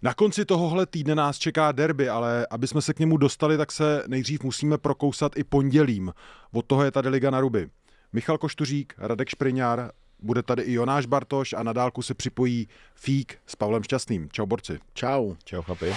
Na konci tohohle týdne nás čeká derby, ale aby jsme se k němu dostali, tak se nejdřív musíme prokousat i pondělím. Od toho je tady Liga na ruby. Michal Koštuřík, Radek Špriňár, bude tady i Jonáš Bartoš a na dálku se připojí Fík s Pavlem Šťastným. Čau borci. Čau. Čau chlapi.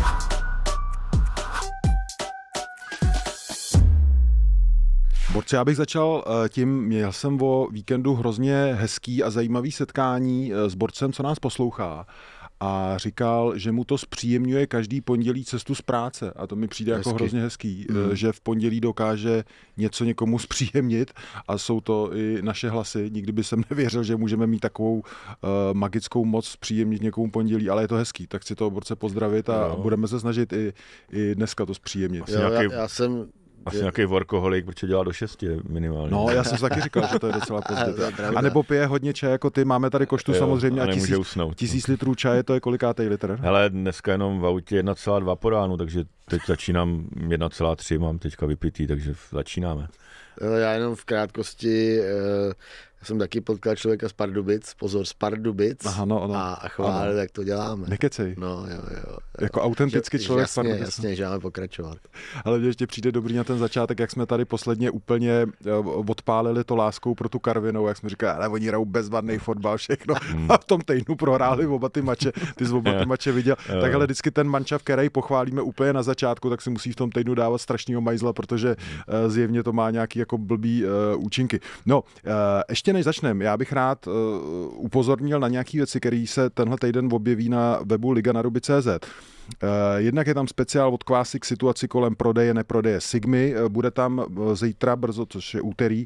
Borci, já bych začal tím, měl jsem o víkendu hrozně hezký a zajímavý setkání s borcem, co nás poslouchá. A říkal, že mu to zpříjemňuje každý pondělí cestu z práce. A to mi přijde jako hrozně hezký, že v pondělí dokáže něco někomu zpříjemnit. A jsou to i naše hlasy. Nikdy by jsem nevěřil, že můžeme mít takovou magickou moc zpříjemnit někomu pondělí, ale je to hezký. Tak chci toho borce pozdravit a budeme se snažit i dneska to zpříjemnit. Já jsem... Asi nějaký workoholik, protože dělá do 6 minimálně. No, já jsem taky říkal, že to je docela pozdě. A nebo pije hodně čaje jako ty, máme tady Koštu samozřejmě a 1000 litrů čaje, to je kolikátej litr? Hele, dneska jenom v autě 1,2 po ránu, takže teď začínám 1,3, mám teďka vypitý, takže začínáme. Já jenom v krátkosti, já jsem taky potkal člověka z Pardubic, pozor, z Pardubic. Aha, no, a chválil, jak to děláme. Nekecej. No, jo. Jako autentický člověk z Pardubic. Jasně, že máme pokračovat. Ale mě ještě přijde dobrý na ten začátek, jak jsme tady posledně úplně odpálili to láskou pro tu Karvinou, jak jsme říkali, ale oni hrajou bezvadný fotbal, všechno. A v tom týdnu prohráli oba ty mače, ty z oba ty mače viděl. Takhle vždycky ten mančav, který pochválíme úplně na začátku, tak si musí v tom týdnu dávat strašného majzla, protože zjevně to má nějaký jako blbý účinky. No, ještě než začneme, já bych rád upozornil na nějaké věci, které se tenhle týden objeví na webu liganaruby.cz. Jednak je tam speciál od Kvásy k situaci kolem prodeje, neprodeje Sigmy. Bude tam zítra brzo, což je úterý,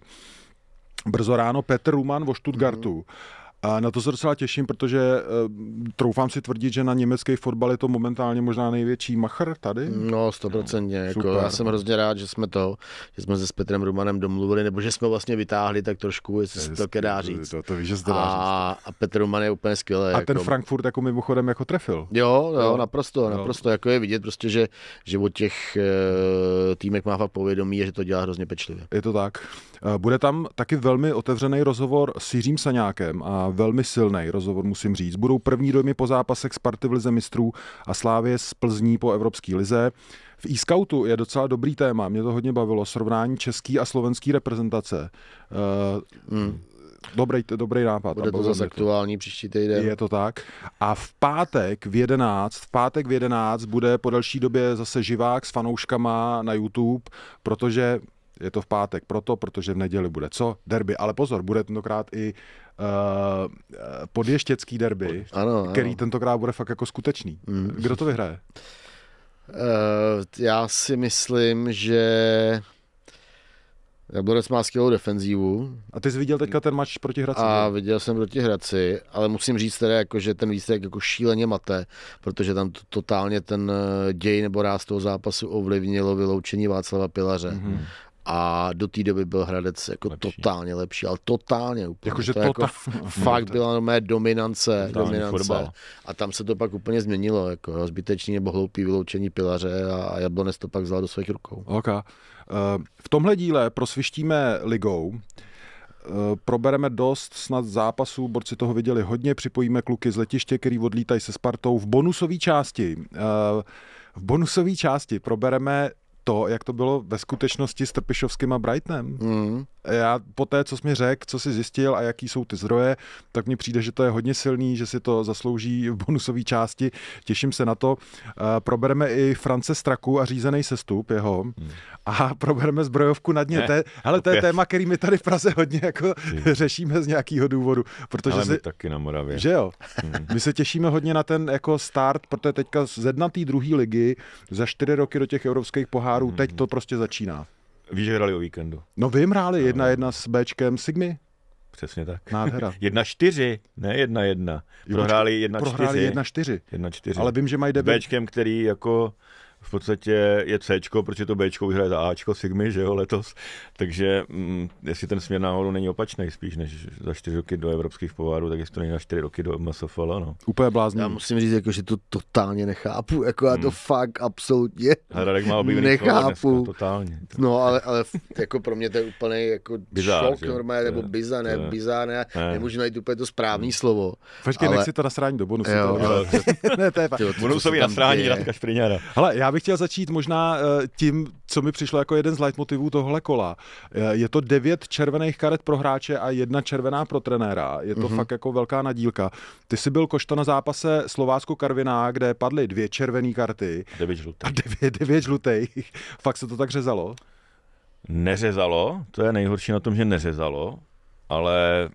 brzo ráno Petr Ruman o Stuttgartu. A na to se docela těším, protože troufám si tvrdit, že na německý fotbal je to momentálně možná největší machr tady. No, 100%. Jako, já jsem hrozně rád, že jsme se s Petrem Rumanem domluvili, nebo že jsme vlastně vytáhli tak trošku, jestli se to dá říct. To víš, že se to dá říct. A Petr Ruman je úplně skvělý. A ten Frankfurt jako mimochodem jako trefil. Jo, naprosto. Jako je vidět prostě, že od těch týmek má fakt povědomí, že to dělá hrozně pečlivě. Je to tak. Bude tam taky velmi otevřený rozhovor s Jiřím Saňákem a velmi silný rozhovor, musím říct. Budou první dojmy po zápasech Sparty v Lize mistrů a Slávie z Plzní po Evropské lize. V e-scoutu je docela dobrý téma, mě to hodně bavilo, srovnání české a slovenské reprezentace. Dobrý nápad. Bude to zase aktuální příští týden. Je to tak. A v pátek v 11 bude po delší době zase živák s fanouškama na YouTube, protože je to v pátek protože v neděli bude co? Derby. Ale pozor, bude tentokrát i podještěcký derby, který tentokrát bude fakt jako skutečný. Kdo to vyhraje? Já si myslím, že Jablonec má skvělou defenzívu. A ty jsi viděl teďka ten mač proti Hradci? A viděl jsem proti Hradci, ale musím říct teda, jako, že ten výsledek jako šíleně mate, protože tam totálně ten děj nebo ráz toho zápasu ovlivnilo vyloučení Václava Pilaře. A do té doby byl Hradec jako lepší. Totálně lepší, ale totálně úplně. Jako fakt byla mé dominance. A tam se to pak úplně změnilo, jako zbytečný nebo hloupý vyloučení Pilaře a Jablonec to pak vzal do svých rukou. Okay. V tomhle díle prosvištíme ligou. Probereme dost snad zápasů, borci toho viděli hodně, připojíme kluky z letiště, který odlítají se Spartou. V bonusové části probereme to, jak to bylo ve skutečnosti s Trpišovským a Brightonem. Já po té, co jsi mi řekl, co jsi zjistil a jaký jsou ty zdroje, tak mně přijde, že to je hodně silný, že si to zaslouží v bonusové části. Těším se na to. Probereme i France Straku a řízený sestup jeho. A probereme zbrojovku na dně. To je téma, který my tady v Praze hodně jako řešíme z nějakého důvodu. Protože ale my taky na Moravě. Že jo? My se těšíme hodně na ten jako start, protože teďka z jednatý druhý ligy za 4 roky do těch evropských pohárů, teď to prostě začíná. Víš, že hrali o víkendu. No vy jim hráli 1-1 s Bčkem Sigmy. Přesně tak. Nádhera. 1-4, ne 1-1. Prohráli 1-4. Prohráli 1-4. Ale vím, že mají debut. S Bčkem, který jako v podstatě je Cčko, protože to Bčko vyhraje za Ačko Sigmy, že jo, letos. Takže jestli ten směr náhodou není opačný spíš, než za 4 roky do evropských pohárů, tak jestli to není na 4 roky do MSFL, no. Úplně blázný. Já musím říct, jako, že to totálně nechápu, jako já to fakt absolutně Radek má oblíbený slovo dneska, totálně. No, ale jako pro mě to je úplně jako bizár, šok normálně, nebo bizár, nemůžu najít úplně to správný slovo. Počkej, nech si to nasrání do bonusu. Ne, to je fakt. Bonusový nasrání Radka Špriňára. Hele, já bych chtěl začít možná tím, co mi přišlo jako jeden z leitmotivů tohohle kola. Je to 9 červených karet pro hráče a 1 červená pro trenéra. Je to fakt jako velká nadílka. Ty jsi byl, Košto, na zápase Slovácko-Karviná, kde padly 2 červené karty 9 žlutých. Fakt se to tak řezalo? Neřezalo, to je nejhorší na tom, že neřezalo, ale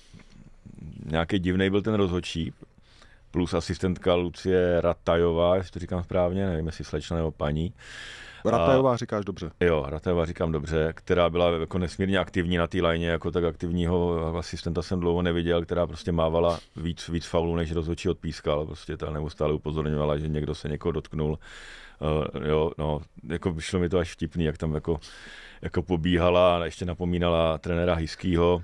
nějaký divnej byl ten rozhodčí, plus asistentka Lucie Ratajová, jestli to říkám správně, nevím, jestli slečna nebo paní. Ratajová říkáš dobře. Jo, Ratajová říkám dobře, která byla jako nesmírně aktivní na té lajně, jako tak aktivního asistenta jsem dlouho neviděl, která prostě mávala víc faulů, než rozhodčí odpískal, prostě ta neustále upozorňovala, že někdo se někoho dotknul. Jo, no, jako vyšlo mi to až vtipný, jak tam jako pobíhala a ještě napomínala trenéra Hyskýho,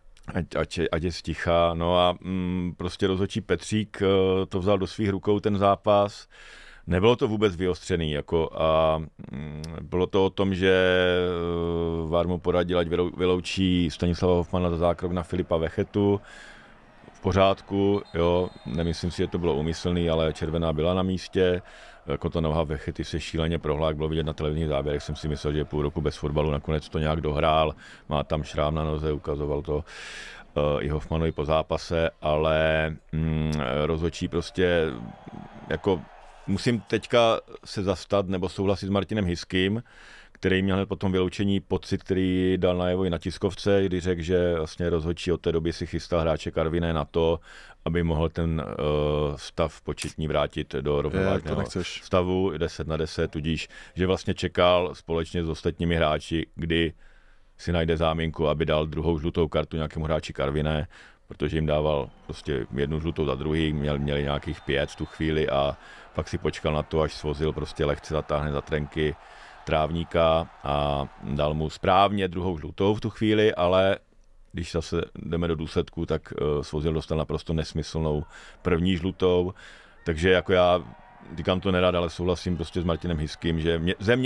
ať je sticha. No a prostě rozhodčí Petřík to vzal do svých rukou ten zápas. Nebylo to vůbec vyostřený, jako a bylo to o tom, že VAR mu poradil, ať vyloučí Stanislava Hofmana za zákrok na Filipa Vechetu. V pořádku, jo, nemyslím si, že to bylo úmyslný, ale červená byla na místě. Jako to noha Vechety se šíleně prohlá, bylo vidět na televizních záběrech, jsem si myslel, že je půl roku bez fotbalu, nakonec to nějak dohrál, má tam šrám na noze, ukazoval to i Hofmanovi po zápase, ale rozhodčí prostě jako musím teďka se zastat nebo souhlasit s Martinem Hyským, který měl po tom vyloučení pocit, který dal najevo i na tiskovce, kdy řekl, že vlastně rozhodčí od té doby si chystal hráče Karviné na to, aby mohl ten stav početní vrátit do rovnovážného stavu 10/10, tudíž, že vlastně čekal společně s ostatními hráči, kdy si najde záminku, aby dal druhou žlutou kartu nějakému hráči Karviné, protože jim dával prostě 1 žlutou za druhý, měli nějakých 5 v tu chvíli a pak si počkal na to, až svozil, prostě lehce zatáhne za trenky trávníka a dal mu správně druhou žlutou v tu chvíli, ale když zase jdeme do důsledku, tak Svozil dostal naprosto nesmyslnou první žlutou, takže jako já říkám to nerad, ale souhlasím prostě s Martinem Hyským, že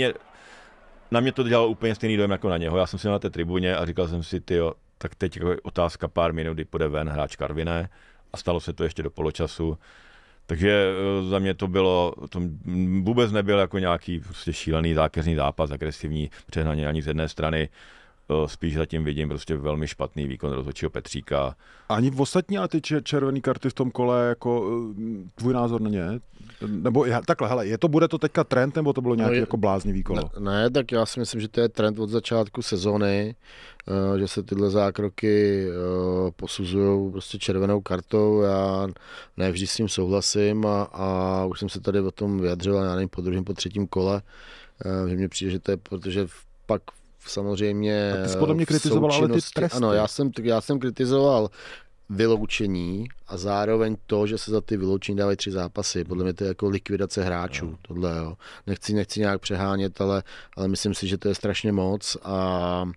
na mě to dělalo úplně stejný dojem jako na něho. Já jsem si na té tribuně a říkal jsem si, tyjo, tak teď jako otázka pár minut, kdy půjde ven hráč Karviné a stalo se to ještě do poločasu. Takže za mě to vůbec nebyl jako nějaký prostě šílený zákeřný zápas, agresivní přehnaně ani z jedné strany. Spíš zatím vidím prostě velmi špatný výkon rozhodčího Petříka. Ani v ostatní, ale ty červené karty v tom kole, jako tvůj názor na ně? Nebo takhle, hele, bude to teďka trend, nebo to bylo nějaký jako bláznivý kolo? Ne, tak já si myslím, že to je trend od začátku sezóny, že se tyhle zákroky posuzují prostě červenou kartou. Já ne vždy s tím souhlasím a už jsem se tady o tom vyjadřil, já nevím, po druhém, po třetím kole, že mně přijde, že to je, protože pak samozřejmě a ty jsi podle mě kritizoval ale ty tresty. Ano, já jsem kritizoval vyloučení a zároveň to, že se za ty vyloučení dávají 3 zápasy. Podle mě to je jako likvidace hráčů. Tohle, jo. Nechci nějak přehánět, ale myslím si, že to je strašně moc a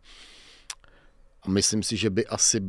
myslím si, že by asi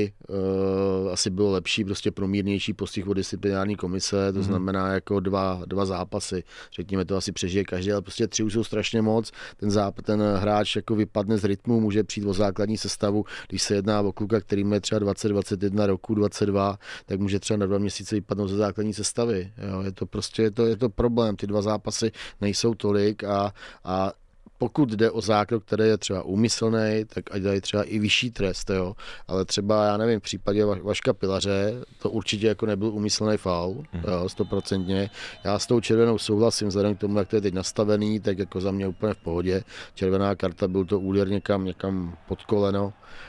bylo lepší prostě promírnější postih od disciplinární komise, to znamená jako 2 zápasy. Řekněme, to asi přežije každý, ale prostě 3 už jsou strašně moc. Ten hráč jako vypadne z rytmu, může přijít o základní sestavu, když se jedná o kluka, který má třeba 20, 21 roku, 22, tak může třeba na 2 měsíce vypadnout ze základní sestavy. Jo, je to prostě je to problém. Ty 2 zápasy nejsou tolik a pokud jde o zákrok, který je třeba úmyslný, tak ať dají třeba i vyšší trest, jo. Ale třeba, já nevím, v případě Vaška Pilaře to určitě jako nebyl úmyslný faul, jo, 100%. Já s tou červenou souhlasím, vzhledem k tomu, jak to je teď nastavený, tak jako za mě úplně v pohodě. Červená karta, byl to úder někam pod koleno,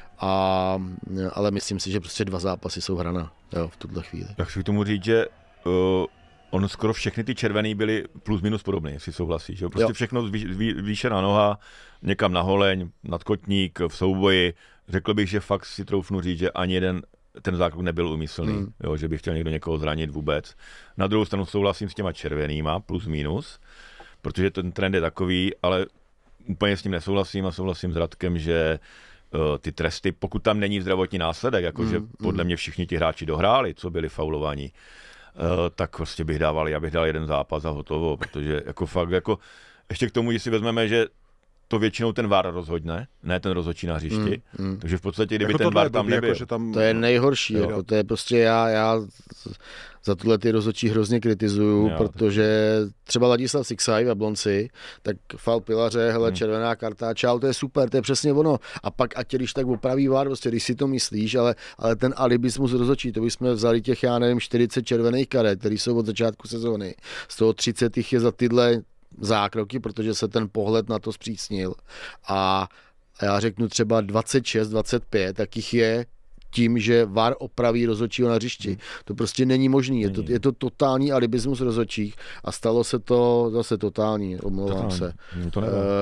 ale myslím si, že prostě 2 zápasy jsou hraná, jo, v tuhle chvíli. Tak chci k tomu říct, že on skoro všechny ty červený byly plus minus podobné, jestli souhlasíš. Prostě jo. Všechno zvýšená noha, někam na holeň, nadkotník, v souboji. Řekl bych, že fakt si troufnu říct, že ani jeden ten zákrok nebyl úmyslný, jo, že by chtěl někdo někoho zranit vůbec. Na druhou stranu souhlasím s těma červenýma, plus minus. protože ten trend je takový, ale úplně s tím nesouhlasím a souhlasím s Radkem, že ty tresty, pokud tam není zdravotní následek, jakože podle mě všichni ti hráči dohráli, co byli faulovaní, tak prostě já bych dal jeden zápas a hotovo, protože jako fakt, jako ještě k tomu, když si vezmeme, že to většinou ten VAR rozhodne, ne ten rozhodčí na hřišti. Takže v podstatě, kdyby jako ten VAR tam nebyl. Jako, tam... To je nejhorší, jako, to je prostě já za tohle ty rozhodčí hrozně kritizuju, protože třeba Ladislav Siksaj v Jablonci, tak faul Pilaře, hele, červená karta, čau, to je super, to je přesně ono. A pak ať když tak opraví VAR, prostě, když si to myslíš, ale ten alibismus rozhodčí, to bychom vzali těch, 40 červených karet, které jsou od začátku sezóny. Z toho 30 je za tyhle zákroky, protože se ten pohled na to zpřísnil. A já řeknu třeba 26, 25, tak jich je tím, že VAR opraví rozhodčího na hřišti. To prostě není možný. Je to totální alibismus rozhodčích a stalo se to zase totální, omlouvám se. To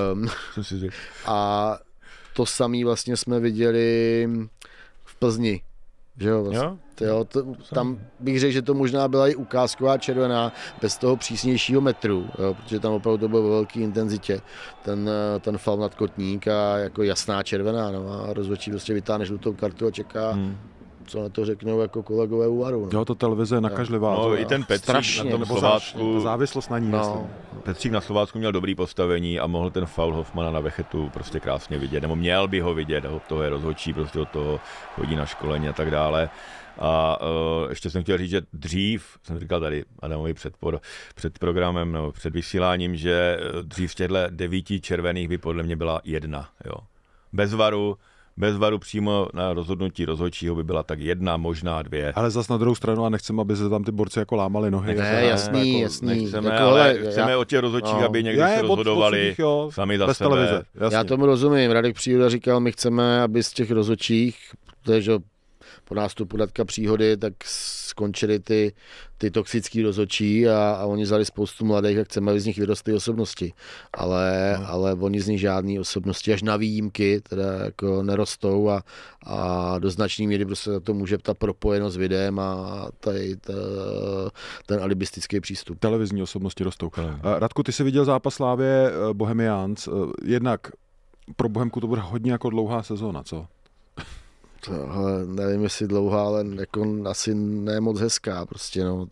a to samé vlastně jsme viděli v Plzni. Že jo, vlastně. Tam bych řekl, že to možná byla i ukázková červená bez toho přísnějšího metru, jo, protože tam opravdu to bylo ve velké intenzitě ten faul nad Kotník a jako jasná červená, no, a rozhodčí prostě vytáhne žlutou kartu a čeká, co na to řeknou jako kolegové u VARu. No. Jo, to televize je nakažlivá. No, i ten Petřík na tom Slovácku. Závislost na ní. No. Petřík na Slovácku měl dobrý postavení a mohl ten faul Hofmana na Vechetu prostě krásně vidět, nebo měl by ho vidět, toho je rozhodčí, prostě od toho chodí na školení a tak dále. A ještě jsem chtěl říct, že dřív, jsem říkal tady Adamovi před programem, no, před vysíláním, že dřív z těchto 9 červených by podle mě byla 1. Jo. Bez VARu přímo na rozhodnutí rozhodčího by byla tak 1, možná 2. Ale zas na druhou stranu a nechceme, aby se tam ty borci jako lámali nohy. Ne, jasný. Nechceme, jako, ale chceme od těch rozhodčích, aby někdy se rozhodovali sami za sebe. Televize, já tomu rozumím. Radek Příhoda říkal, my chceme, aby z těch rozhodčích, protože po nástupu Radka Příhody, tak skončily ty toxický rozhodčí a oni vzali spoustu mladých a chceme, aby z nich vyrostly osobnosti. Ale oni z nich žádný osobnosti až na výjimky teda jako nerostou a do značné míry prostě za to může ta propojenost s videem a ten alibistický přístup. Televizní osobnosti rostou. Radku, ty jsi viděl zápas Slávie Bohemians. Jednak pro Bohemku to bude hodně jako dlouhá sezóna, co? Tohle, nevím, jestli dlouhá, ale jako asi ne moc hezká prostě, no.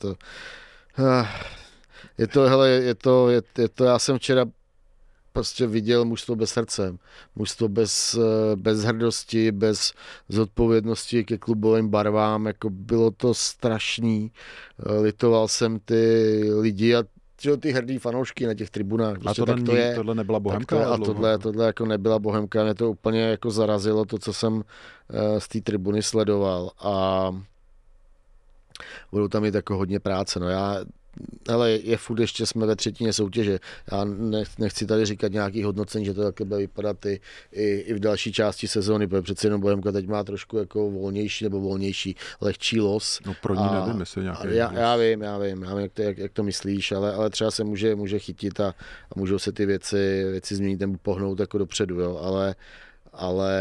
Je to, já jsem včera prostě viděl mužstvo bez srdce, mužstvo bez hrdosti, bez zodpovědnosti ke klubovým barvám, jako bylo to strašný, litoval jsem ty lidi a ty hrdý fanoušky na těch tribunách. Prostě, a tohle nebyla Bohemka? Tohle jako nebyla Bohemka, mě to úplně jako zarazilo, to, co jsem z té tribuny sledoval a budou tam mít jako hodně práce. No hele, je furt ještě jsme ve třetině soutěže. Já nechci tady říkat nějaký hodnocení, že to takhle bude vypadat i v další části sezóny, protože přece jenom Bohemka teď má trošku jako volnější, lehčí los. No pro ní nevím, jestli nějaký... Já vím, jak to myslíš, ale třeba se může chytit a můžou se ty věci změnit nebo pohnout jako dopředu, jo, ale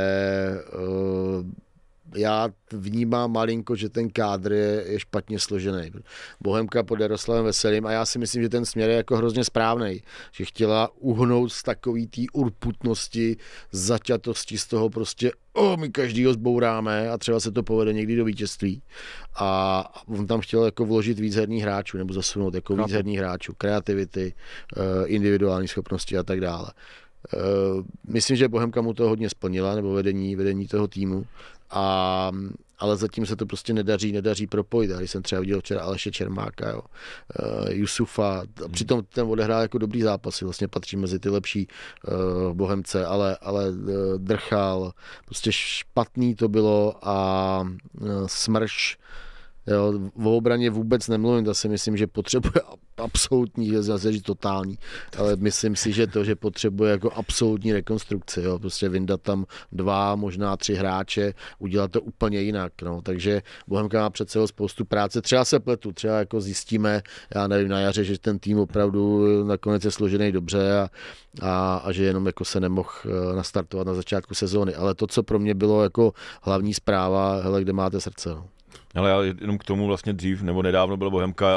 já vnímám malinko, že ten kádr je špatně složený. Bohemka pod Jaroslavem Veselým a já si myslím, že ten směr je jako hrozně správnej, že chtěla uhnout z takový té urputnosti, zaťatosti z toho prostě my každýho zbouráme a třeba se to povede někdy do vítězství. A on tam chtěl jako vložit víc herních hráčů nebo zasunout jako víc herních hráčů, kreativity, individuální schopnosti a tak dále. Myslím, že Bohemka mu to hodně splnila, nebo vedení toho týmu, ale zatím se to prostě nedaří propojit. Když jsem třeba viděl včera Aleše Čermáka, jo, Jusufa, přitom ten odehrál jako dobrý zápasy, vlastně patří mezi ty lepší Bohemce, ale Drchal, prostě špatný to bylo a Smrš, jo, v obraně vůbec nemluvím, to si myslím, že potřebuje absolutní, zase říct totální, ale myslím si, že potřebuje jako absolutní rekonstrukci, jo, prostě vyndat tam 2, možná 3 hráče, udělat to úplně jinak, no, takže Bohemka má před sebou spoustu práce, třeba se pletu, třeba jako zjistíme, já nevím, na jaře, že ten tým opravdu nakonec je složený dobře a že jenom jako se nemohl nastartovat na začátku sezóny, ale to, co pro mě bylo jako hlavní zpráva, hele, kde máte srdce, no. Ale já jenom k tomu vlastně dřív nebo nedávno byla Bohemka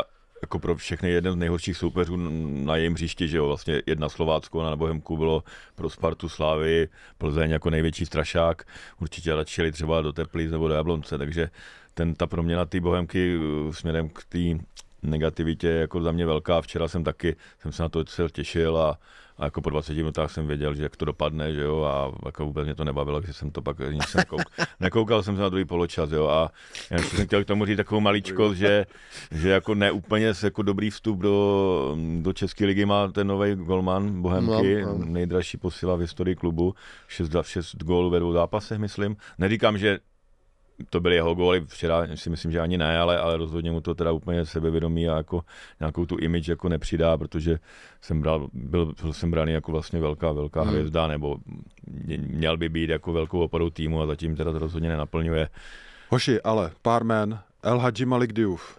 jako pro všechny jeden z nejhorších soupeřů na jejím hřišti, že jo, vlastně jedna Slovácko na Bohemku bylo pro Spartu, Slávy, Plzeň jako největší strašák, určitě radši třeba do Teplic nebo do Jablonce, takže ta proměna té Bohemky směrem k té negativitě je jako za mě velká. Včera jsem se na to těšil a jako po 20 minutách jsem věděl, že jak to dopadne, že jo, a jako vůbec mě to nebavilo, že jsem to pak nic nekoukal jsem se na druhý poločas, jo, a já jsem chtěl k tomu říct takovou maličkost, že jako ne úplně jako dobrý vstup do České ligy má ten nový golman Bohemky, nejdražší posila v historii klubu, 6 gólů ve 2 zápasech, myslím. Neříkám, že to byly jeho góly, včera si myslím, že ani ne, ale rozhodně mu to teda úplně sebevědomí a jako nějakou tu image jako nepřidá, protože byl jsem braný jako vlastně velká hvězda, nebo měl by být jako velkou oporou týmu a zatím teda to rozhodně nenaplňuje. Hoši, ale pár jmen, El Hadji Malik Diouf.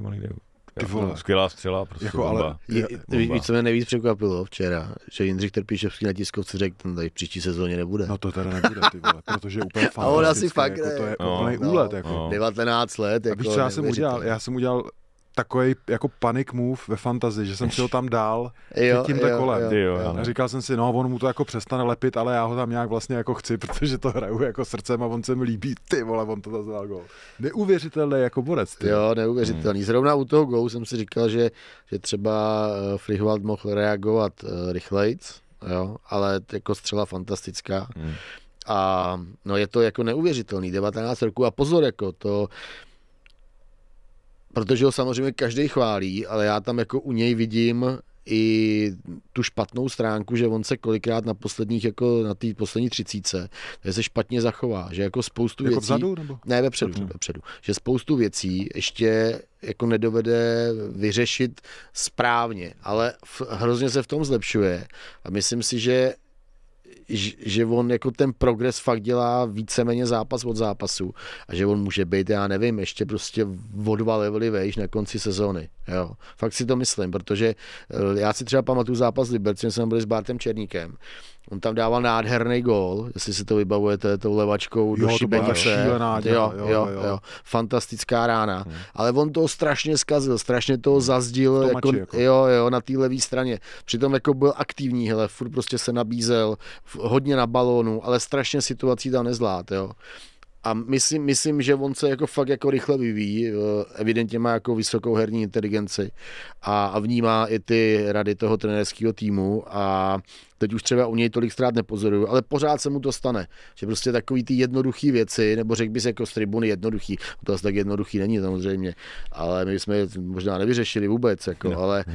Skvělá střela, prostě jako bomba. Víš, co mě nejvíc překvapilo včera, že Jindřich Trpišovský na tiskovce řekl, ten tady v příští sezóně nebude. No to teda nebude, ty vole, protože je úplně fantastický. A on asi fakt jako, to je úplný úlet. Jako. 19 let. Jako, a víš, co já jsem udělal takový jako panic move ve fantasy, že jsem si ho tam dál tímhle kolem. A říkal jsem si, no on mu to jako přestane lepit, ale já ho tam nějak vlastně jako chci, protože to hraju jako srdcem a on se mi líbí, ty vole, on to zase dal gól. Neuvěřitelný jako borec. Ty. Jo, neuvěřitelný. Zrovna u toho gólu jsem si říkal, že třeba Frichwald mohl reagovat rychlejc, jo, ale jako střela fantastická. A no je to jako neuvěřitelný, 19 roků a pozor, jako to, protože ho samozřejmě každý chválí, ale já tam jako u něj vidím i tu špatnou stránku, že on se kolikrát na posledních, jako na té poslední 30, se špatně zachová, že jako spoustu jako věcí... Vzadu, nebo? Ne, vepředu. Že spoustu věcí ještě jako nedovede vyřešit správně, ale hrozně se v tom zlepšuje a myslím si, že on jako ten progres fakt dělá víceméně zápas od zápasu a že on může být, já nevím, ještě prostě o 2 levely vejš na konci sezóny. Jo. Fakt si to myslím, protože já si třeba pamatuju zápas Liberce, jsme byli s Bartem Černíkem. On tam dával nádherný gól, jestli si to vybavujete, tou levačkou do šibenice. Jo. Fantastická rána. Ale on toho strašně zkazil, strašně toho zazdil jako. Na té levé straně. Přitom jako byl aktivní, hele, furt prostě se nabízel hodně na balónu, ale strašně situací tam nezvlád, jo. A myslím, že on se jako fakt jako rychle vyvíjí, evidentně má jako vysokou herní inteligenci a vnímá i ty rady toho trenérského týmu a teď už třeba u něj tolik ztrát nepozoruju, ale pořád se mu to stane, že prostě takový ty jednoduchý věci, nebo řekl bys jako z tribuny jednoduchý, to asi tak jednoduchý není samozřejmě, ale my jsme je možná nevyřešili vůbec, jako, no, ale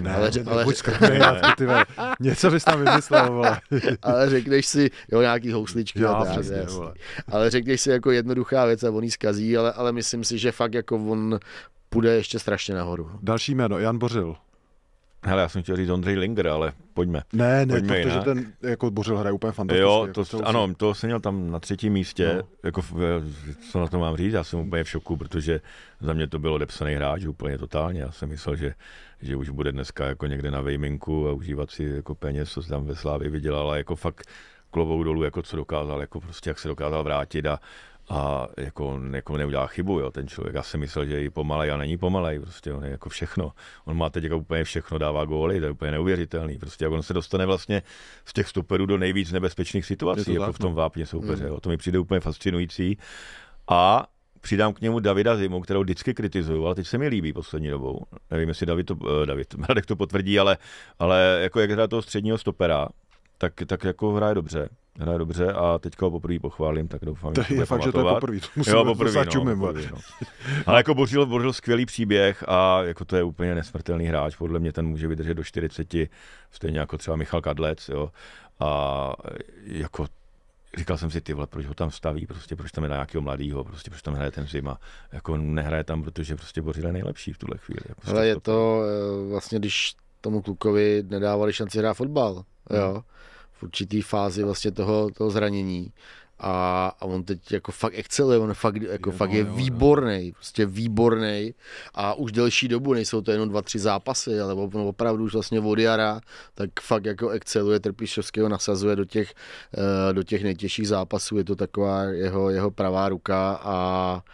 něco bys tam vymyslel, vole. Ale řekneš si, nějaký housličky, ale řekneš si jako jednoduchá věc a on jí zkazí, ale myslím si, že fakt jako on půjde ještě strašně nahoru. Další jméno, Jan Bořil. Hele, já jsem chtěl říct Ondřej Linger, ale pojďme. Ne, protože ten jako Bořil hraje úplně fantasticky. Jo, to jsem měl tam na 3. místě, no. Jako, co na to mám říct, já jsem úplně v šoku, protože za mě to byl odepsaný hráč úplně totálně. Já jsem myslel, že už bude dneska jako někde na vejminku a užívat si jako peněz, co se tam ve Slávii vydělal, ale jako fakt klobouk dolů, jako co dokázal, jako prostě jak se dokázal vrátit a jako neudělá chybu, jo, ten člověk. Já jsem myslel, že je pomalej a není pomalej, prostě on je jako všechno. On má teď jako úplně všechno, dává góly, to je úplně neuvěřitelný. Prostě jak on se dostane vlastně z těch stoperů do nejvíc nebezpečných situací, jako v tom vápně soupeře. Jo. To mi přijde úplně fascinující. A přidám k němu Davida Zimu, kterou vždycky kritizuju, ale teď se mi líbí poslední dobou. Nevím, jestli Radek to potvrdí, ale jako jak hraje toho středního stopera, tak jako hraje dobře a teďka ho poprvé pochválím, tak doufám, že je fakt, že to je poprvé. Poprvé. Ale jako Bořil skvělý příběh a jako to je úplně nesmrtelný hráč, podle mě ten může vydržet do 40, stejně jako třeba Michal Kadlec, jo. A jako říkal jsem si, ty vole, proč ho tam staví, prostě proč tam je na nějakého mladýho, prostě proč tam hraje ten Zima. Jako nehraje tam, protože prostě Bořil je nejlepší v tuhle chvíli. Jako ale je to vlastně, když tomu klukovi nedávali šanci hrát fotbal, jo. V určitý fázi vlastně toho zranění a on teď jako fakt exceluje, on fakt je výborný, prostě výborný a už delší dobu, nejsou to jenom 2-3 zápasy, ale opravdu už vlastně od jara, tak fakt jako exceluje, Trpišovského nasazuje do těch nejtěžších zápasů, je to taková jeho pravá ruka a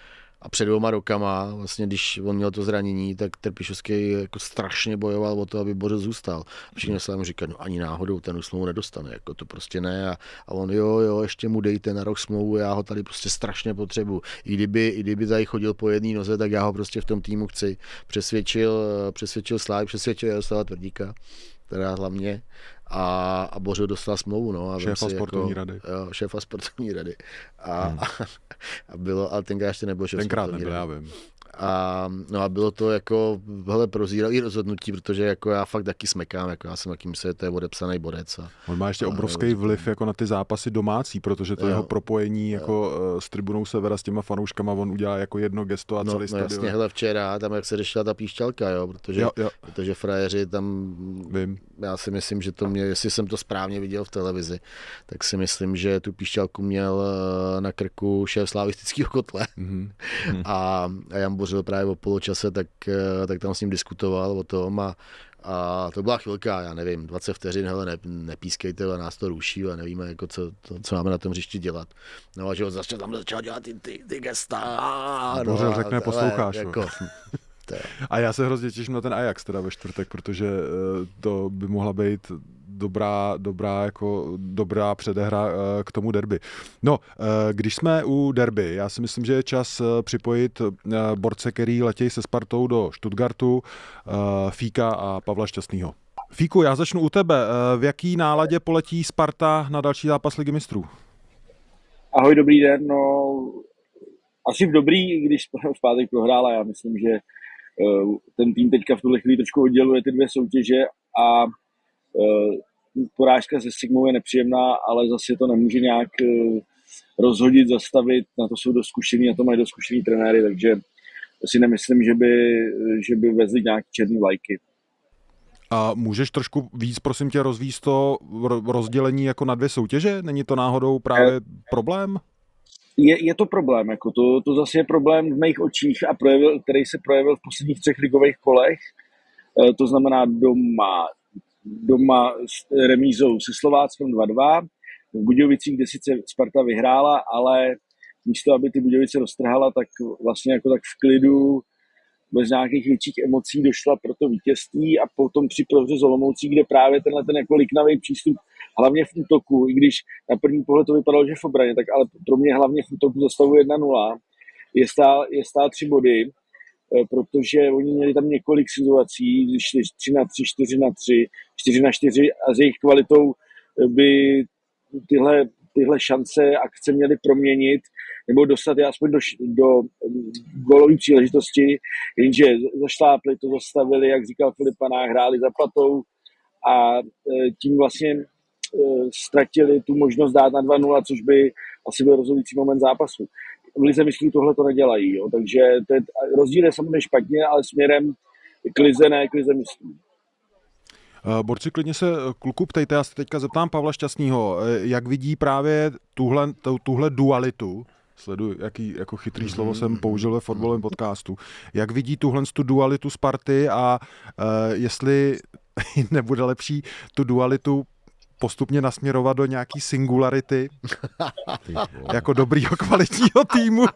A před 2 rokama, vlastně, když on měl to zranění, tak Trpišovský jako strašně bojoval o to, aby Bořil zůstal. Všichni se mu říkali, no ani náhodou ten už smlouvu nedostane, jako to prostě ne. A on jo, ještě mu dejte na rok smlouvu, já ho tady prostě strašně potřebuji. I kdyby tady chodil po jedné noze, tak já ho prostě v tom týmu chci. Přesvědčil Slávy, přesvědčil Jaroslava Tvrdíka, teda hlavně. A Bořil dostal smlouvu, no. A šéfa sportovní rady. Jo, šéfa sportovní rady. A bylo, ale tenkrát ještě nebyl šéf sportovní rady. Já vím. A bylo to jako, hele, prozíravý rozhodnutí, protože jako já fakt taky smekám, jako já jsem taky myslel, že to je odepsaný bodec. On má ještě obrovský vliv jako na ty zápasy domácí, protože to jeho propojení jako s tribunou Severa, s těma fanouškama, on udělá jako jedno gesto a celý stadion. Jasně, hele, včera, tam jak se řešila ta píšťalka, jo, protože frajeři tam, vím. Já si myslím, že to jestli jsem to správně viděl v televizi, tak si myslím, že tu píšťalku měl na krku šéf slavistického kotle. A Jan Bořil právě o poločase, tak tam s ním diskutoval o tom a to byla chvilka, já nevím, 20 vteřin, hele, nepískejte, a nás to ruší a nevíme, jako co máme na tom hřišti dělat. No a že tam začal dělat ty gesta. Bořil řekne, posloucháš. Jako, a já se hrozně těším na ten Ajax teda ve čtvrtek, protože to by mohla být dobrá předehra k tomu derby. No, když jsme u derby, já si myslím, že je čas připojit borce, který letějí se Spartou do Stuttgartu, Fíka a Pavla Šťastnýho. Fíku, já začnu u tebe. V jaký náladě poletí Sparta na další zápas Ligy mistrů? Ahoj, dobrý den. No, asi v dobrý, když v pátek prohrála. Já myslím, že ten tým teďka v tuhle chvíli trošku odděluje ty 2 soutěže a porážka se Sigmou je nepříjemná, ale zase to nemůže nějak rozhodit, zastavit, na to jsou dost zkušený, na to mají dost zkušený trenéry, takže si nemyslím, že by vezli nějaký černý vlajky. A můžeš trošku víc, prosím tě, rozvíjet to rozdělení jako na 2 soutěže? Není to náhodou právě problém? Je to problém, jako to zase je problém v mých očích, který se projevil v posledních 3 ligových kolech. To znamená doma s remízou se Slováckem 2-2, v Budějovicích, kde sice Sparta vyhrála, ale místo, aby ty Budějovice roztrhala, tak vlastně jako tak v klidu, bez nějakých větších emocí došla pro to vítězství a potom při prohře z Olomoucí, kde právě ten jako liknavý přístup, hlavně v útoku, i když na první pohled to vypadalo, že v obraně, tak ale pro mě hlavně v útoku za stavu 1-0 je stál 3 body, protože oni měli tam několik situací, když šli 3-3, 4-3, 4-4 a s jejich kvalitou by tyhle šance akce měly proměnit nebo dostat je aspoň do gólové příležitosti, jenže zašlápli to, zastavili, jak říkal Filip Panák, hráli za patou a tím vlastně ztratili tu možnost dát na 2-0, což by asi byl rozhodující moment zápasu. V lize mistrů tohle to nedělají, jo? Takže rozdíl je samozřejmě špatně, ale směrem k lize, ne k lize mistrů. Borci, klidně se kluku ptejte, já se teďka zeptám Pavla Šťastnýho, jak vidí právě tuhle dualitu, sleduji, jaký jako chytrý slovo jsem použil ve fotbalovém podcastu, jak vidí tu dualitu Sparty a jestli nebude lepší tu dualitu postupně nasměrovat do nějaký singularity jako dobrýho kvalitního týmu.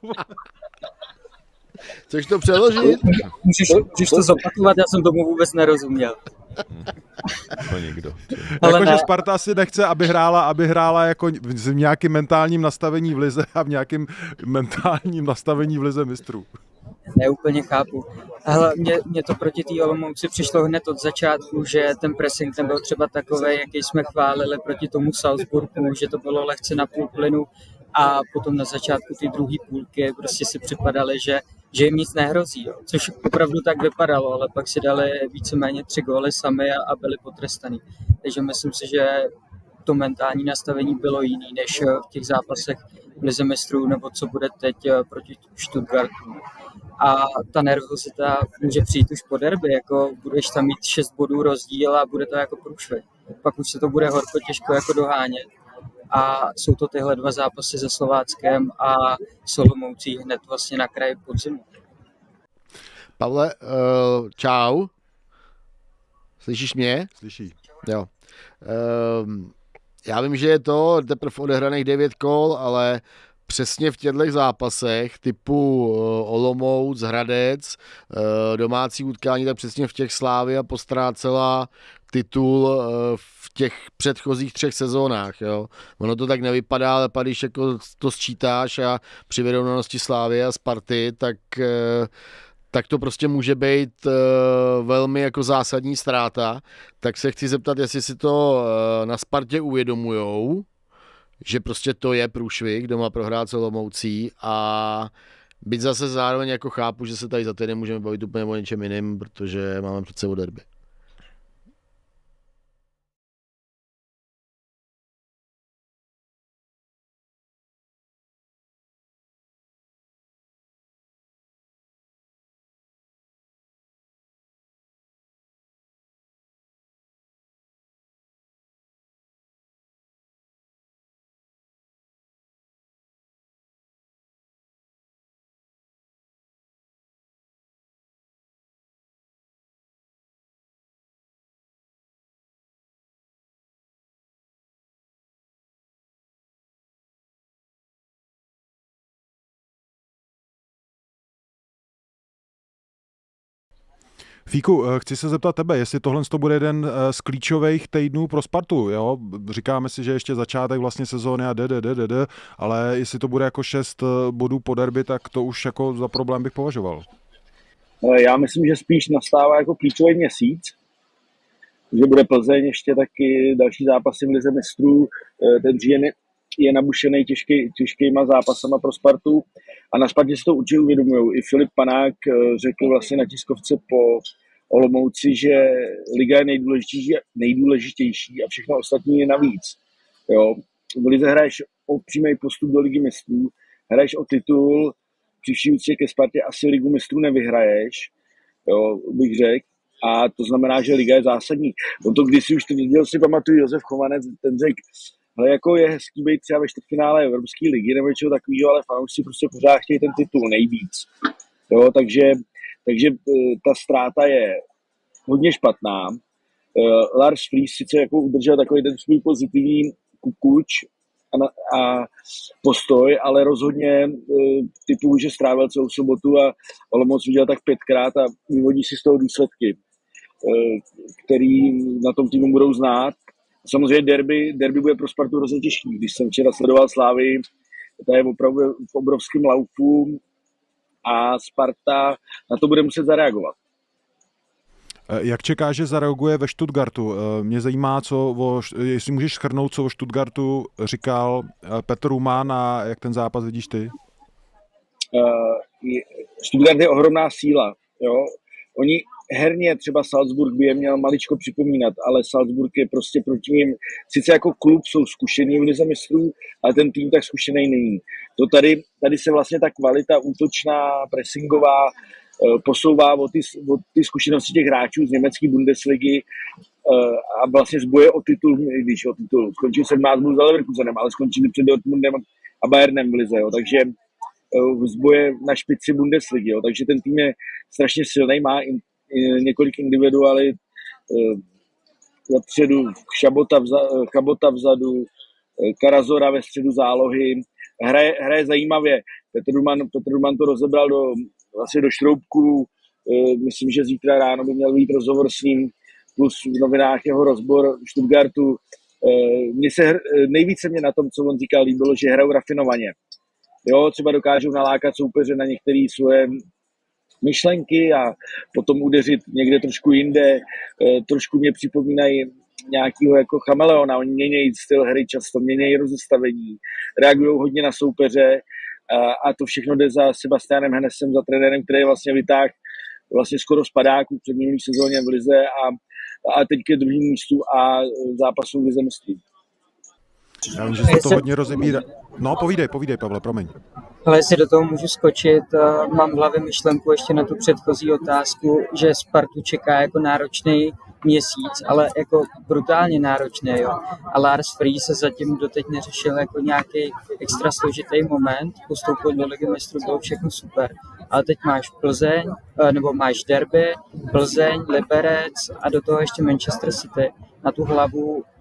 Chceš to přeložit? Můžeš to zopakovat, já jsem tomu vůbec nerozuměl. To nikdo. Jakože Sparta si nechce, aby hrála jako v nějakým mentálním nastavení v lize a v nějakým mentálním nastavení v lize mistrů. Neúplně chápu. Hele, mě to proti té Olomouci přišlo hned od začátku, že ten pressing ten byl třeba takový, jaký jsme chválili proti tomu Salzburgu, že to bylo lehce na půl plynu a potom na začátku ty druhé půlky prostě si připadali, že jim nic nehrozí, jo. Což opravdu tak vypadalo, ale pak si dali víceméně 3 góly sami a byli potrestaní. Takže myslím si, že to mentální nastavení bylo jiný, než v těch zápasech v lize mistrů, nebo co bude teď proti Stuttgartu. A ta nervozita může přijít už po derby, jako budeš tam mít 6 bodů rozdíl a bude to jako průšvih. Pak už se to bude horko těžko jako dohánět. A jsou to tyhle 2 zápasy se Slováckem a Olomoucí hned vlastně na kraji podzimu. Pavle, čau. Slyšíš mě? Slyší. Jo. Já vím, že je to teprve odehraných 9 kol, ale přesně v těchto zápasech typu Olomouc, Hradec, domácí utkání, tak přesně v těch Slavia postrácela titul v těch předchozích 3 sezónách. Jo. Ono to tak nevypadá, ale pak když jako to sčítáš a při vyrovnanosti Slavie a Sparty, tak to prostě může být velmi jako zásadní ztráta. Tak se chci zeptat, jestli si to na Spartě uvědomujou, že prostě to je průšvih doma prohrát s Olomoucí, a byť zase zároveň jako chápu, že se tady za týden můžeme bavit úplně o něčem jiným, protože máme před sebou derby. Fíku, chci se zeptat tebe, jestli tohle bude jeden z klíčových týdnů pro Spartu, jo? Říkáme si, že ještě začátek vlastně sezóny a ale jestli to bude jako 6 bodů po derby, tak to už jako za problém bych považoval. Já myslím, že spíš nastává jako klíčový měsíc, že bude Plzeň ještě taky další zápasy v Lize mistrů, ten říjen je nabušený těžkýma zápasama pro Spartu a na Spartě si to určitě uvědomují. I Filip Panák řekl vlastně na tiskovce po Olomouci, že liga je nejdůležitější a všechno ostatní je navíc. Jo. V lize hraješ o přímý postup do Ligy mistrů, hraješ o titul, při vší úctě ke Spartě asi Ligu mistrů nevyhraješ, jo, bych řekl. A to znamená, že liga je zásadní. On to kdysi už viděl, si pamatuju, Josef Chovanec, ten řekl, ale jako je hezký být třeba ve čtvrtfinále Evropské ligy nebo něčeho takového, ale fanoušci prostě pořád chtějí ten titul nejvíc. Jo, takže ta ztráta je hodně špatná. Lars Friis sice jako udržel takový ten svůj pozitivní kukuč a postoj, ale rozhodně typu, že strávil celou sobotu a Olomouc viděl tak 5krát a vyvodí si z toho důsledky, který na tom týmu budou znát. Samozřejmě derby bude pro Spartu hrozně těžký. Když jsem včera sledoval Slavii, ta je opravdu v obrovském laufu a Sparta na to bude muset zareagovat. Jak čekáš, že zareaguje ve Stuttgartu? Mě zajímá, jestli můžeš shrnout, co o Stuttgartu říkal Petr Rumán a jak ten zápas vidíš ty? Stuttgart je ohromná síla. Jo? Oni herně třeba Salzburg by je měl maličko připomínat, ale Salzburg je prostě proti ním, sice jako klub jsou zkušení v Lize mistrů, ale ten tým tak zkušený není. To tady se vlastně ta kvalita útočná, pressingová posouvá o ty zkušenosti těch hráčů z německé Bundesligy a vlastně zboje o titul, když o titul skončil 17 bodů za Leverkusenem, ale skončili před Dortmundem a Bayernem v Lize, jo. Takže zboje na špici Bundesligy, jo. Takže ten tým je strašně silný, má několik individualit vepředu, Chabota vzadu, Karazora ve středu zálohy, hraje zajímavě. Petr Duman to rozebral do šroubků, myslím, že zítra ráno by měl být rozhovor s ním, plus v novinách jeho rozbor v Stuttgartu. Nejvíce mě na tom, co on říkal, líbilo, že hrajou rafinovaně. Jo, třeba dokážou nalákat soupeře na některé svoje myšlenky a potom udeřit někde trošku jinde. Trošku mě připomínají nějakého jako chameleona. Oni měnějí styl hry často, měnějí rozestavení, reagují hodně na soupeře a to všechno jde za Sebastianem Hennesem, za trenérem, který vlastně vytáhl vlastně skoro z padáků před minulý sezóně v lize a teď ke druhým místu a zápasu v lize mistrů. Já vím, že se to hodně rozebírá. No, povídej, Pavle, promiň. Ale jestli do toho můžu skočit, mám v hlavě myšlenku ještě na tu předchozí otázku, že Spartu čeká jako náročný měsíc, ale jako brutálně náročný, jo. A Lars Friis se zatím doteď neřešil jako nějaký extra složitý moment, postoupil do Ligy mistrů, bylo všechno super. Ale teď máš Plzeň, nebo máš derby, Plzeň, Liberec a do toho ještě Manchester City. Na tu hlavu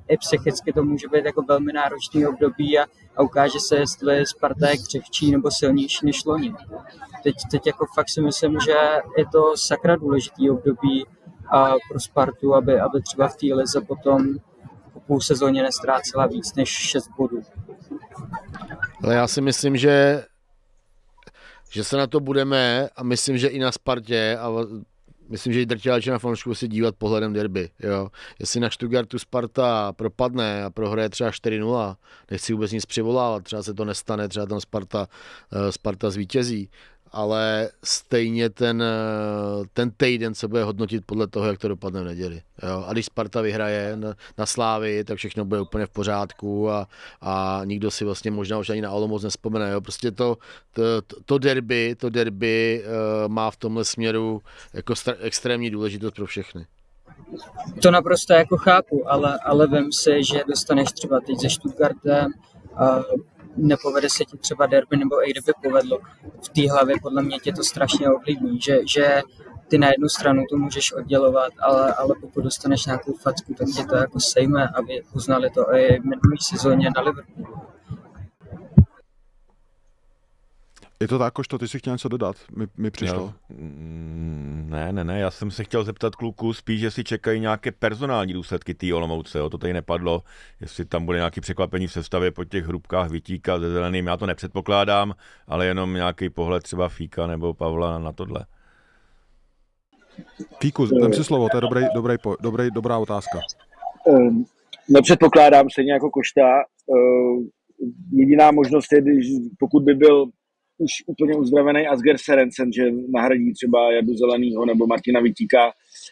i psychicky to může být jako velmi náročný období a ukáže se, jestli Sparta je křehčí nebo silnější než loni. Teď jako fakt si myslím, že je to sakra důležitý období pro Spartu, aby třeba v té lize potom po půl sezóně nestrácela víc než 6 bodů. Ale já si myslím, že se na to budeme a myslím, že i na Spartě a myslím, že i drtivá většina fanoušků si dívat pohledem derby. Jo. Jestli na Stuttgartu Sparta propadne a prohraje třeba 4-0, nechci vůbec nic přivolávat, třeba se to nestane, třeba tam Sparta zvítězí, ale stejně ten týden se bude hodnotit podle toho, jak to dopadne v neděli. Jo. A když Sparta vyhraje na Slávii, tak všechno bude úplně v pořádku a nikdo si vlastně možná už ani na Olomouc nevzpomene. Jo. Prostě to derby má v tomhle směru jako extrémní důležitost pro všechny. To naprosto jako chápu, ale vem si, že dostaneš třeba teď ze Stuttgartem, nepovede se ti třeba derby, nebo i kdyby povedlo. V té hlavě podle mě tě to strašně ovlivní, že ty na jednu stranu to můžeš oddělovat, ale pokud dostaneš nějakou facku, tak tě to jako sejme, aby uznali to i v minulý sezóně na Liverpoolu. Je to tak, Košto, ty si chtěl něco dodat? Mi přišlo. Ne, já jsem se chtěl zeptat kluků spíš, jestli čekají nějaké personální důsledky té Olomouce, to tady nepadlo, jestli tam bude nějaké překvapení v sestavě po těch hrubkách Vitíka se Zeleným, já to nepředpokládám, ale jenom nějaký pohled třeba Fíka nebo Pavla na tohle. Fíku, vem si slovo, to je dobrá otázka. Nepředpokládám stejně jako Košta. Jediná možnost je, pokud by byl už úplně uzdravený Asger Serencen, že nahradí třeba Jardu Zelenýho nebo Martina Vitíka.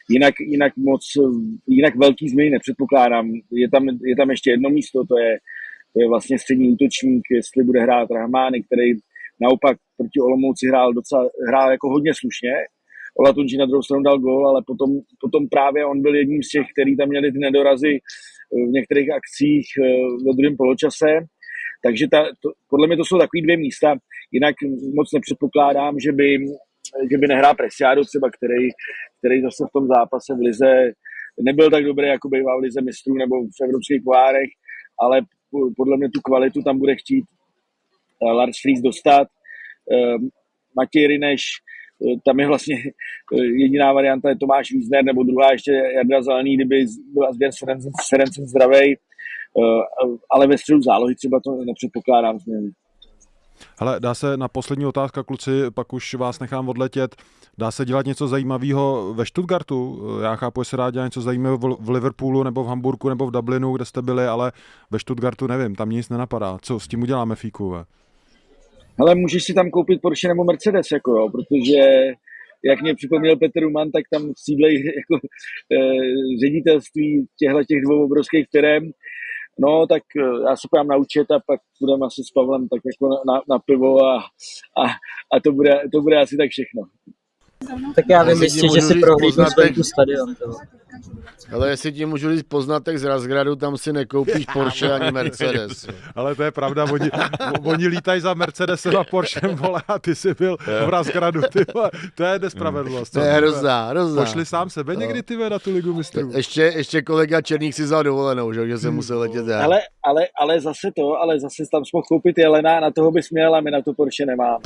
Jinak velký změny nepředpokládám. Je tam ještě jedno místo, to je vlastně střední útočník, jestli bude hrát Rahmány, který naopak proti Olomouci hrál jako hodně slušně. Olatunji na druhou stranu dal gól, ale potom právě on byl jedním z těch, který tam měli ty nedorazy v některých akcích ve druhém poločase. Takže podle mě to jsou takový 2 místa. Jinak moc nepředpokládám, že by nehrál Preciado třeba, který zase v tom zápase v lize nebyl tak dobrý, jako bývá v lize mistrů nebo v evropských pohárech, ale podle mě tu kvalitu tam bude chtít Lars Friis dostat. Matěj Rineš, tam je vlastně jediná varianta je Tomáš Wiesner, nebo druhá ještě Jarda Zelený, kdyby byl Asger Serencen zdravej, ale ve středu zálohy třeba to nepředpokládám změny. Hele, dá se na poslední otázka, kluci, pak už vás nechám odletět. Dá se dělat něco zajímavého ve Stuttgartu? Já chápu, že se dá dělat něco zajímavého v Liverpoolu nebo v Hamburku nebo v Dublinu, kde jste byli, ale ve Stuttgartu nevím, tam nic nenapadá. Co s tím uděláme, Fíku? Hele, můžeš si tam koupit Porsche nebo Mercedes, protože jak mě připomněl Petr Uman, tak tam sídlejí jako ředitelství těch 2 obrovských firem. No, tak já se půjdem na účet a pak budeme asi s Pavlem tak jako na pivo a to bude asi tak všechno. Tak já vím jistě, že si prohlídnu zvenku stadion. Ale jestli ti můžu říct poznatek z Razgradu, tam si nekoupíš Porsche ani Mercedes. Ale to je pravda, oni lítají za Mercedesem a Porschem, vole, a ty jsi byl v Razgradu, ty vole, to je nespravedlnost. To je hrozná. Pošli sám sebe někdy, ty na tu ligu mistrů. Ještě kolega Černík si vzal dovolenou, že jsem musel letět. Ale zase tam jsme koupit Jelena, na toho bys měl a my na to Porsche nemám.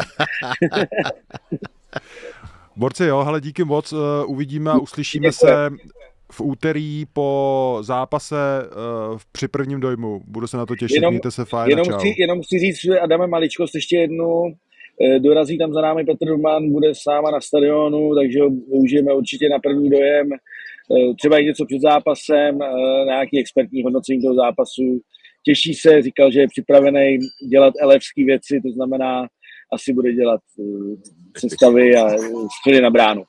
Borci, jo, hele, díky moc, uvidíme a uslyšíme se v úterý po zápase při prvním dojmu. Budu se na to těšit, mějte se fajn a čau. Jenom chci říct, že Adame maličkost ještě jednu, dorazí tam za námi Petr Duman, bude s náma na stadionu, takže ho využijeme určitě na první dojem. Třeba i něco před zápasem, nějaký expertní hodnocení toho zápasu. Těší se, říkal, že je připravený dělat elevský věci, to znamená, asi bude dělat představy a střely na bránu.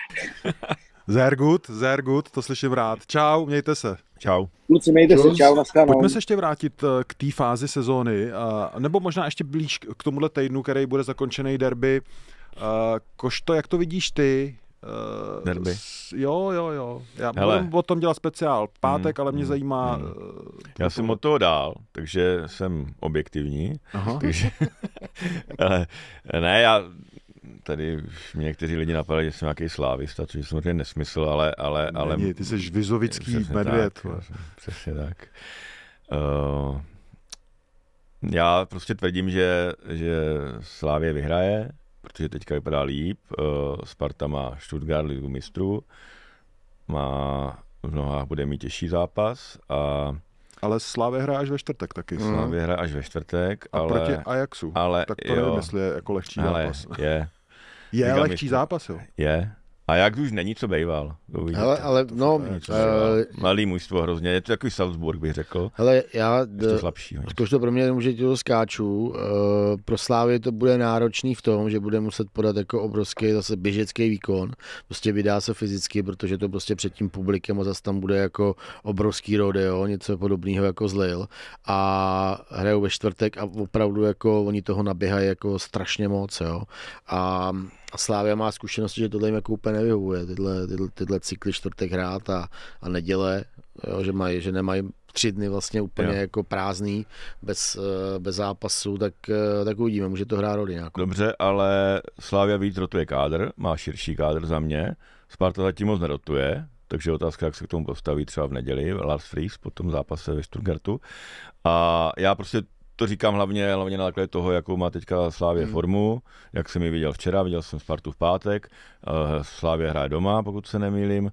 Sehr gut, to slyším rád. Čau, mějte se. Čau. Kluci, mějte se, čau, nashledanou. Pojďme se ještě vrátit k té fázi sezóny, nebo možná ještě blíž k tomuhle týdnu, který bude zakončený derby. Košto, jak to vidíš ty? Derby. Jo. Já budu o tom dělat speciál pátek, ale mě zajímá... Já jsem od toho dál, takže jsem objektivní. Takže, ale, ne, tady mě někteří lidi napadají, že jsem nějaký slávista, což je samozřejmě nesmysl, ale Není, ty jsi vizovický medvěd. Přesně tak. Já prostě tvrdím, že Slavia vyhraje, protože teďka vypadá líp. Sparta má Stuttgart ligu mistrů, v nohách bude mít těžší zápas. Ale Slavia hraje až ve čtvrtek taky. Slavia hraje až ve čtvrtek. A proti Ajaxu. Tak to nevím, jestli je jako lehčí zápas. Je lehčí zápas, jo? Je. A jak už není, co bejval. Malý mužstvo hrozně, je to takový Salzburg, bych řekl. Hele, slabší. To pro mě nemůže to skáču. Pro Slávy to bude náročný v tom, že bude muset podat jako obrovský zase běžecký výkon. Prostě vydá se fyzicky, protože to prostě před tím publikem a zase tam bude jako obrovský rodeo, něco podobného jako zlil. A hrajou ve čtvrtek a opravdu jako oni toho naběhají jako strašně moc, jo. A Slavia má zkušenosti, že tohle jim jako úplně nevyhovuje, tyhle cykly čtvrtek hrát a neděle, jo, že nemají 3 dny vlastně úplně jako prázdný, bez zápasu, tak uvidíme, může to hrát roli nějakou. Dobře, ale Slavia víc rotuje kádr, má širší kádr za mě, Sparta zatím moc nerotuje, takže otázka, jak se k tomu postaví třeba v neděli, Lars Friis po tom zápase ve Stuttgartu. A já prostě to říkám hlavně na základě toho, jakou má teďka Slavia formu, jak jsem ji viděl včera, viděl jsem Spartu v pátek, Slavia hraje doma, pokud se nemýlím.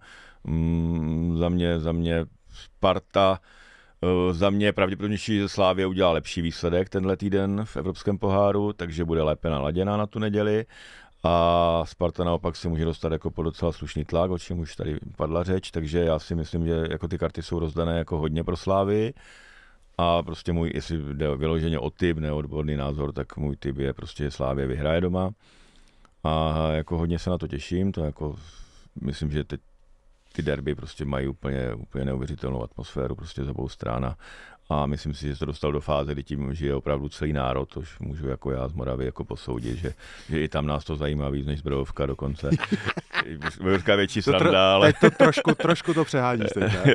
Za mě Sparta, za mě pravděpodobnější, že Slavia udělá lepší výsledek tenhle týden v Evropském poháru, takže bude lépe naladěná na tu neděli. A Sparta naopak se může dostat jako pod docela slušný tlak, o čem už tady padla řeč, takže já si myslím, že jako ty karty jsou rozdané jako hodně pro Slavii. A prostě jestli jde vyloženě o tip, neodborný názor, tak můj tip je prostě, že Slavia vyhraje doma. A jako hodně se na to těším, to jako myslím, že ty derby prostě mají úplně neuvěřitelnou atmosféru prostě z obou stran. A myslím si, že se to dostal do fáze, kdy tím žije opravdu celý národ, což můžu jako já z Moravy jako posoudit, že i tam nás to zajímá víc než Zbrojovka dokonce. Zbrojovka je větší sranda, ale... Teď to trošku to přeháníš.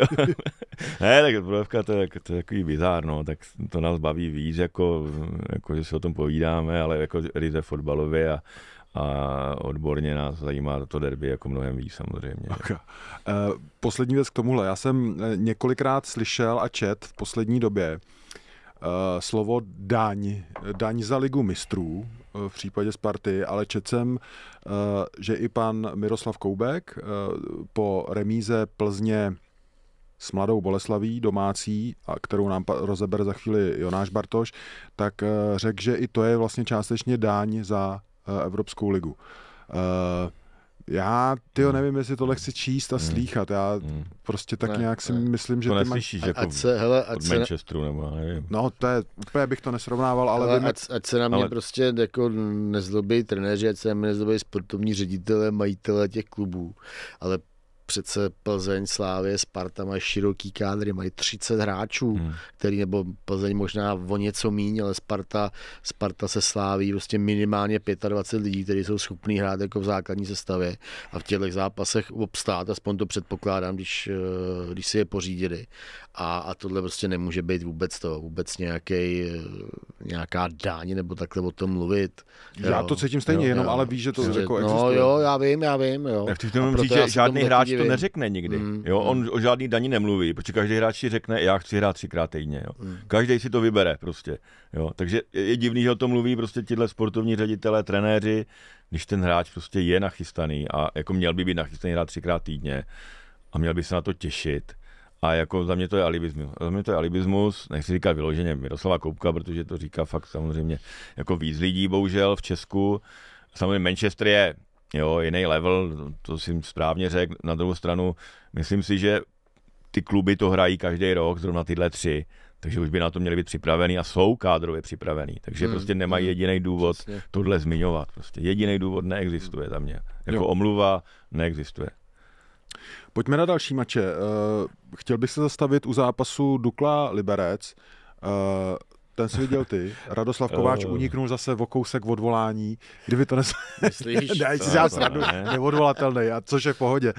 Ne, tak Zbrojovka to je takový bizár, no, tak to nás baví víc, jako že si o tom povídáme, ale jako ryze fotbalově a odborně nás zajímá to derby jako mnohem víc samozřejmě. Okay. Poslední věc k tomuhle. Já jsem několikrát slyšel a čet v poslední době slovo daň za ligu mistrů v případě Sparty, ale čet jsem, že i pan Miroslav Koubek po remíze Plzně s Mladou Boleslaví domácí, kterou nám rozebere za chvíli Jonáš Bartoš, tak řekl, že i to je vlastně částečně daň za Evropskou ligu. Já nevím, jestli tohle chci číst a slýchat. Já prostě tak nějak si myslím, že... To neslyšíš jako od Manchesteru, nebo nevím. No, to je, úplně bych to nesrovnával, ale... Ať se na mě prostě jako nezlobí trenéři, ať se na mě nezlobí sportovní ředitele, majitele těch klubů, ale přece Plzeň, Slávie, Sparta mají široký kádry, mají 30 hráčů, nebo Plzeň možná o něco míň, ale Sparta se Sláví prostě minimálně 25 lidí, kteří jsou schopní hrát jako v základní sestavě a v těchto zápasech obstát, aspoň to předpokládám, když si je pořídili. A tohle prostě nemůže být vůbec nějaká dáň nebo takhle o tom mluvit. Já to cítím stejně, jenom ale víš, že to jako existuje. No jo, já vím. Jo. Já chci tomu říct, že žádný hráč to neřekne nikdy. Jo, on o žádný daní nemluví, protože každý hráč si řekne, já chci hrát 3krát týdně. Jo. Každý si to vybere prostě. Jo. Takže je divný, že o tom mluví prostě tihle sportovní ředitelé, trenéři, když ten hráč prostě je nachystaný a jako měl by být nachystaný hrát 3krát týdně a měl by se na to těšit. A jako za mě to je alibismus. Nechci říkat vyloženě Miroslava Koubka, protože to říká fakt samozřejmě jako víc lidí, bohužel v Česku. Samozřejmě Manchester je jiný level, to si správně řekl. Na druhou stranu, myslím si, že ty kluby to hrají každý rok, zrovna tyhle 3, takže už by na to měli být připravený a jsou kádrově připravený. Takže prostě nemají jediný důvod tohle zmiňovat. Prostě jediný důvod neexistuje za mě. Jako omluva neexistuje. Pojďme na další mače. Chtěl bych se zastavit u zápasu Dukla-Liberec. Ten jsi viděl ty. Radoslav Kováč uniknul zase o kousek odvolání. Kdyby to Myslíš? Neodvolatelný, a což je v pohodě.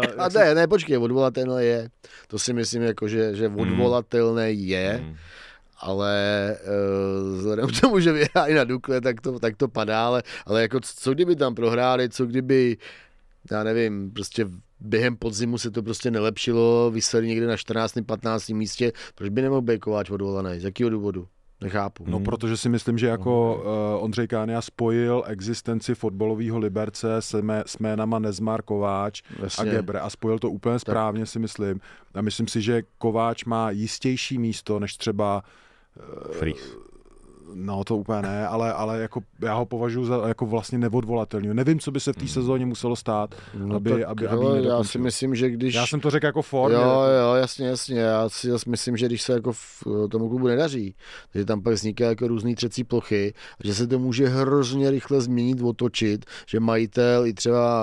Počkej, odvolatelný je. To si myslím, jako, že odvolatelný je. ale vzhledem k tomu, že vyhráli na Dukle, tak to padá, ale jako co kdyby tam prohráli, co kdyby, já nevím, prostě během podzimu se to prostě nelepšilo, vyseli někde na 14. 15. místě, proč by nemohl být Kováč odvolaný, z jakého důvodu? Nechápu. No, protože si myslím, že jako Ondřej Káňa spojil existenci fotbalového Liberce s jménama Nezmar, Kováč a Gebre a spojil to úplně správně, si myslím. A myslím si, že Kováč má jistější místo, než třeba Fries. No to úplně ne, ale jako já ho považuji za jako vlastně neodvolatelný. Nevím, co by se v té sezóně muselo stát, aby já si myslím, že když... Já jsem to řekl jako form. Jo, jasně. Já si myslím, že když se jako tomu klubu nedaří, že tam pak vzniká jako různý třecí plochy, že se to může hrozně rychle změnit, otočit, že majitel i třeba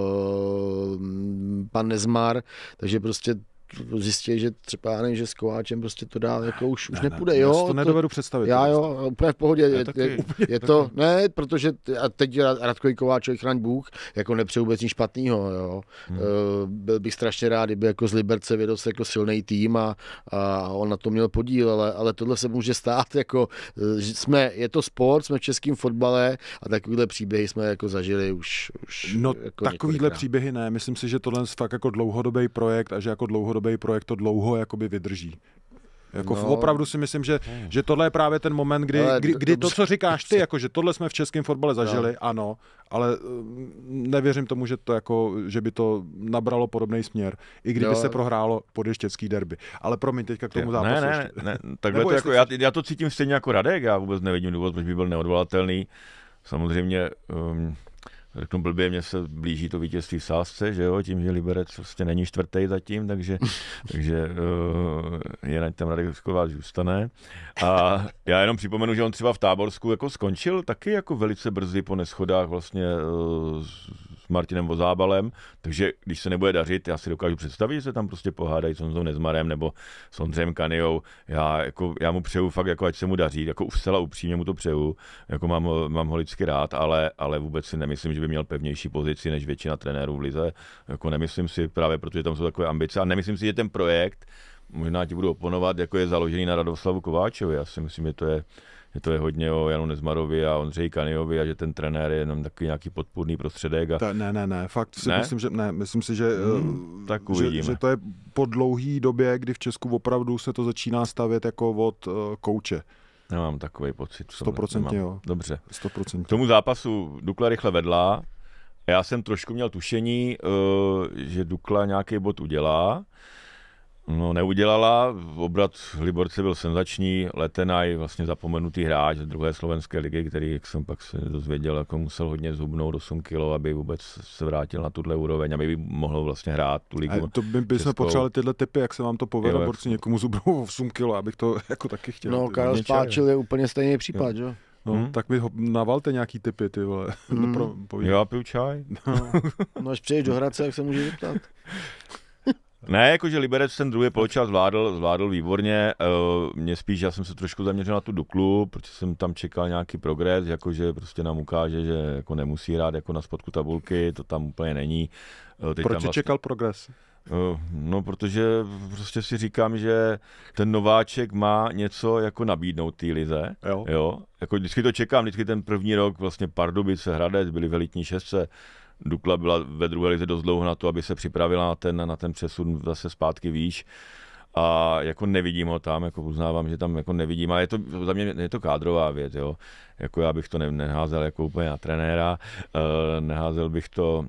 pan Nezmar, takže prostě zjistí, že třeba já nevím, že s Kováčem prostě to dál jako už nepůjde. Jo, to nedovedu představit. Já jo, úplně v pohodě. Je to, ne, protože a teď Radkovi Kováčovi chraň Bůh, jako nepřeju vůbec nic špatného. Jo. Byl bych strašně rád, kdyby jako z Liberce vědl se jako silný tým a on na to měl podíl, ale tohle se může stát, jako je to sport, jsme v českém fotbale a takovýhle příběhy jsme jako zažili už no jako takovýhle příběhy ne, myslím si, že tohle je fakt jako dlouhodobý projekt a že jako dlouhodobý projekt to dlouho jakoby vydrží. Jako opravdu si myslím, že tohle je právě ten moment, kdy to, co říkáš ty, jako, že tohle jsme v českém fotbale zažili, ano, ale nevěřím tomu, že by to nabralo podobný směr, i kdyby se prohrálo podještěcký derby. Ale promiň, teďka k tomu zápasu. Ne, takhle to jako, já to cítím stejně jako Radek, já vůbec nevidím důvod, proč by byl neodvolatelný. Samozřejmě řeknu blbě, mně se blíží to vítězství v sázce, že jo, tím, že Liberec prostě není čtvrtý zatím, takže jen tam Radek Kováč zůstane. A já jenom připomenu, že on třeba v Táborsku jako skončil taky jako velice brzy po neschodách vlastně s Martinem Vozábalem, takže když se nebude dařit, já si dokážu představit, že se tam prostě pohádají s Honzou Nezmarem nebo s Ondřejem Kaniou. Já mu přeju fakt, jako ať se mu daří, jako zcela upřímně mu to přeju, jako mám ho lidsky rád, ale vůbec si nemyslím, že by měl pevnější pozici než většina trenérů v lize. Jako nemyslím si právě, protože tam jsou takové ambice a nemyslím si, že ten projekt, možná ti budu oponovat, jako je založený na Radoslavu Kováčovi. Já si myslím, že to je hodně o Janu Nezmarovi a Ondřeji Kaniovi a že ten trenér je jenom takový nějaký podpůrný prostředek. Ne, fakt si myslím, že ne. Myslím si, že to je po dlouhý době, kdy v Česku opravdu se to začíná stavět jako od kouče. Nemám takový pocit. 100% jo. Dobře. 100%. K tomu zápasu Dukla rychle vedla. Já jsem trošku měl tušení, že Dukla nějaký bod udělá. No, neudělala, obrat v Liborce byl senzační, Letenaj, vlastně zapomenutý hráč z druhé slovenské ligy, který, jak jsem pak se dozvěděl, jako musel hodně zhubnout 8 kilo, aby vůbec se vrátil na tuhle úroveň, aby mohl vlastně hrát tu ligu. A to bychom potřebovali tyhle typy, jak se vám to povede, borci někomu zhubnou 8 kilo, abych to jako taky chtěl. No, Karel Spáčil je úplně stejný případ, jo? No, tak mi navalte nějaký tipy, ty vole. Já piju čaj. No, až přijdeš do Hradce, jak se můžeš zeptat. Ne, jakože Liberec ten druhý poločas zvládl výborně. Mě spíš, já jsem se trošku zaměřil na tu Duklu, protože jsem tam čekal nějaký progres, jakože prostě nám ukáže, že jako nemusí hrát jako na spodku tabulky, to tam úplně není. Proč jsi čekal progres? No, protože prostě si říkám, že ten nováček má něco jako nabídnout té lize. Jo. Jako vždycky to čekám, vždycky ten první rok vlastně Pardubice, Hradec byli v elitní šestce. Dukla byla ve druhé lize dost dlouho na to, aby se připravila na ten přesun zase zpátky výš. A jako nevidím ho tam, jako uznávám, že tam jako nevidím, ale za mě je to kádrová věc, jo. Jako já bych to neházel jako úplně na trenéra, neházel bych to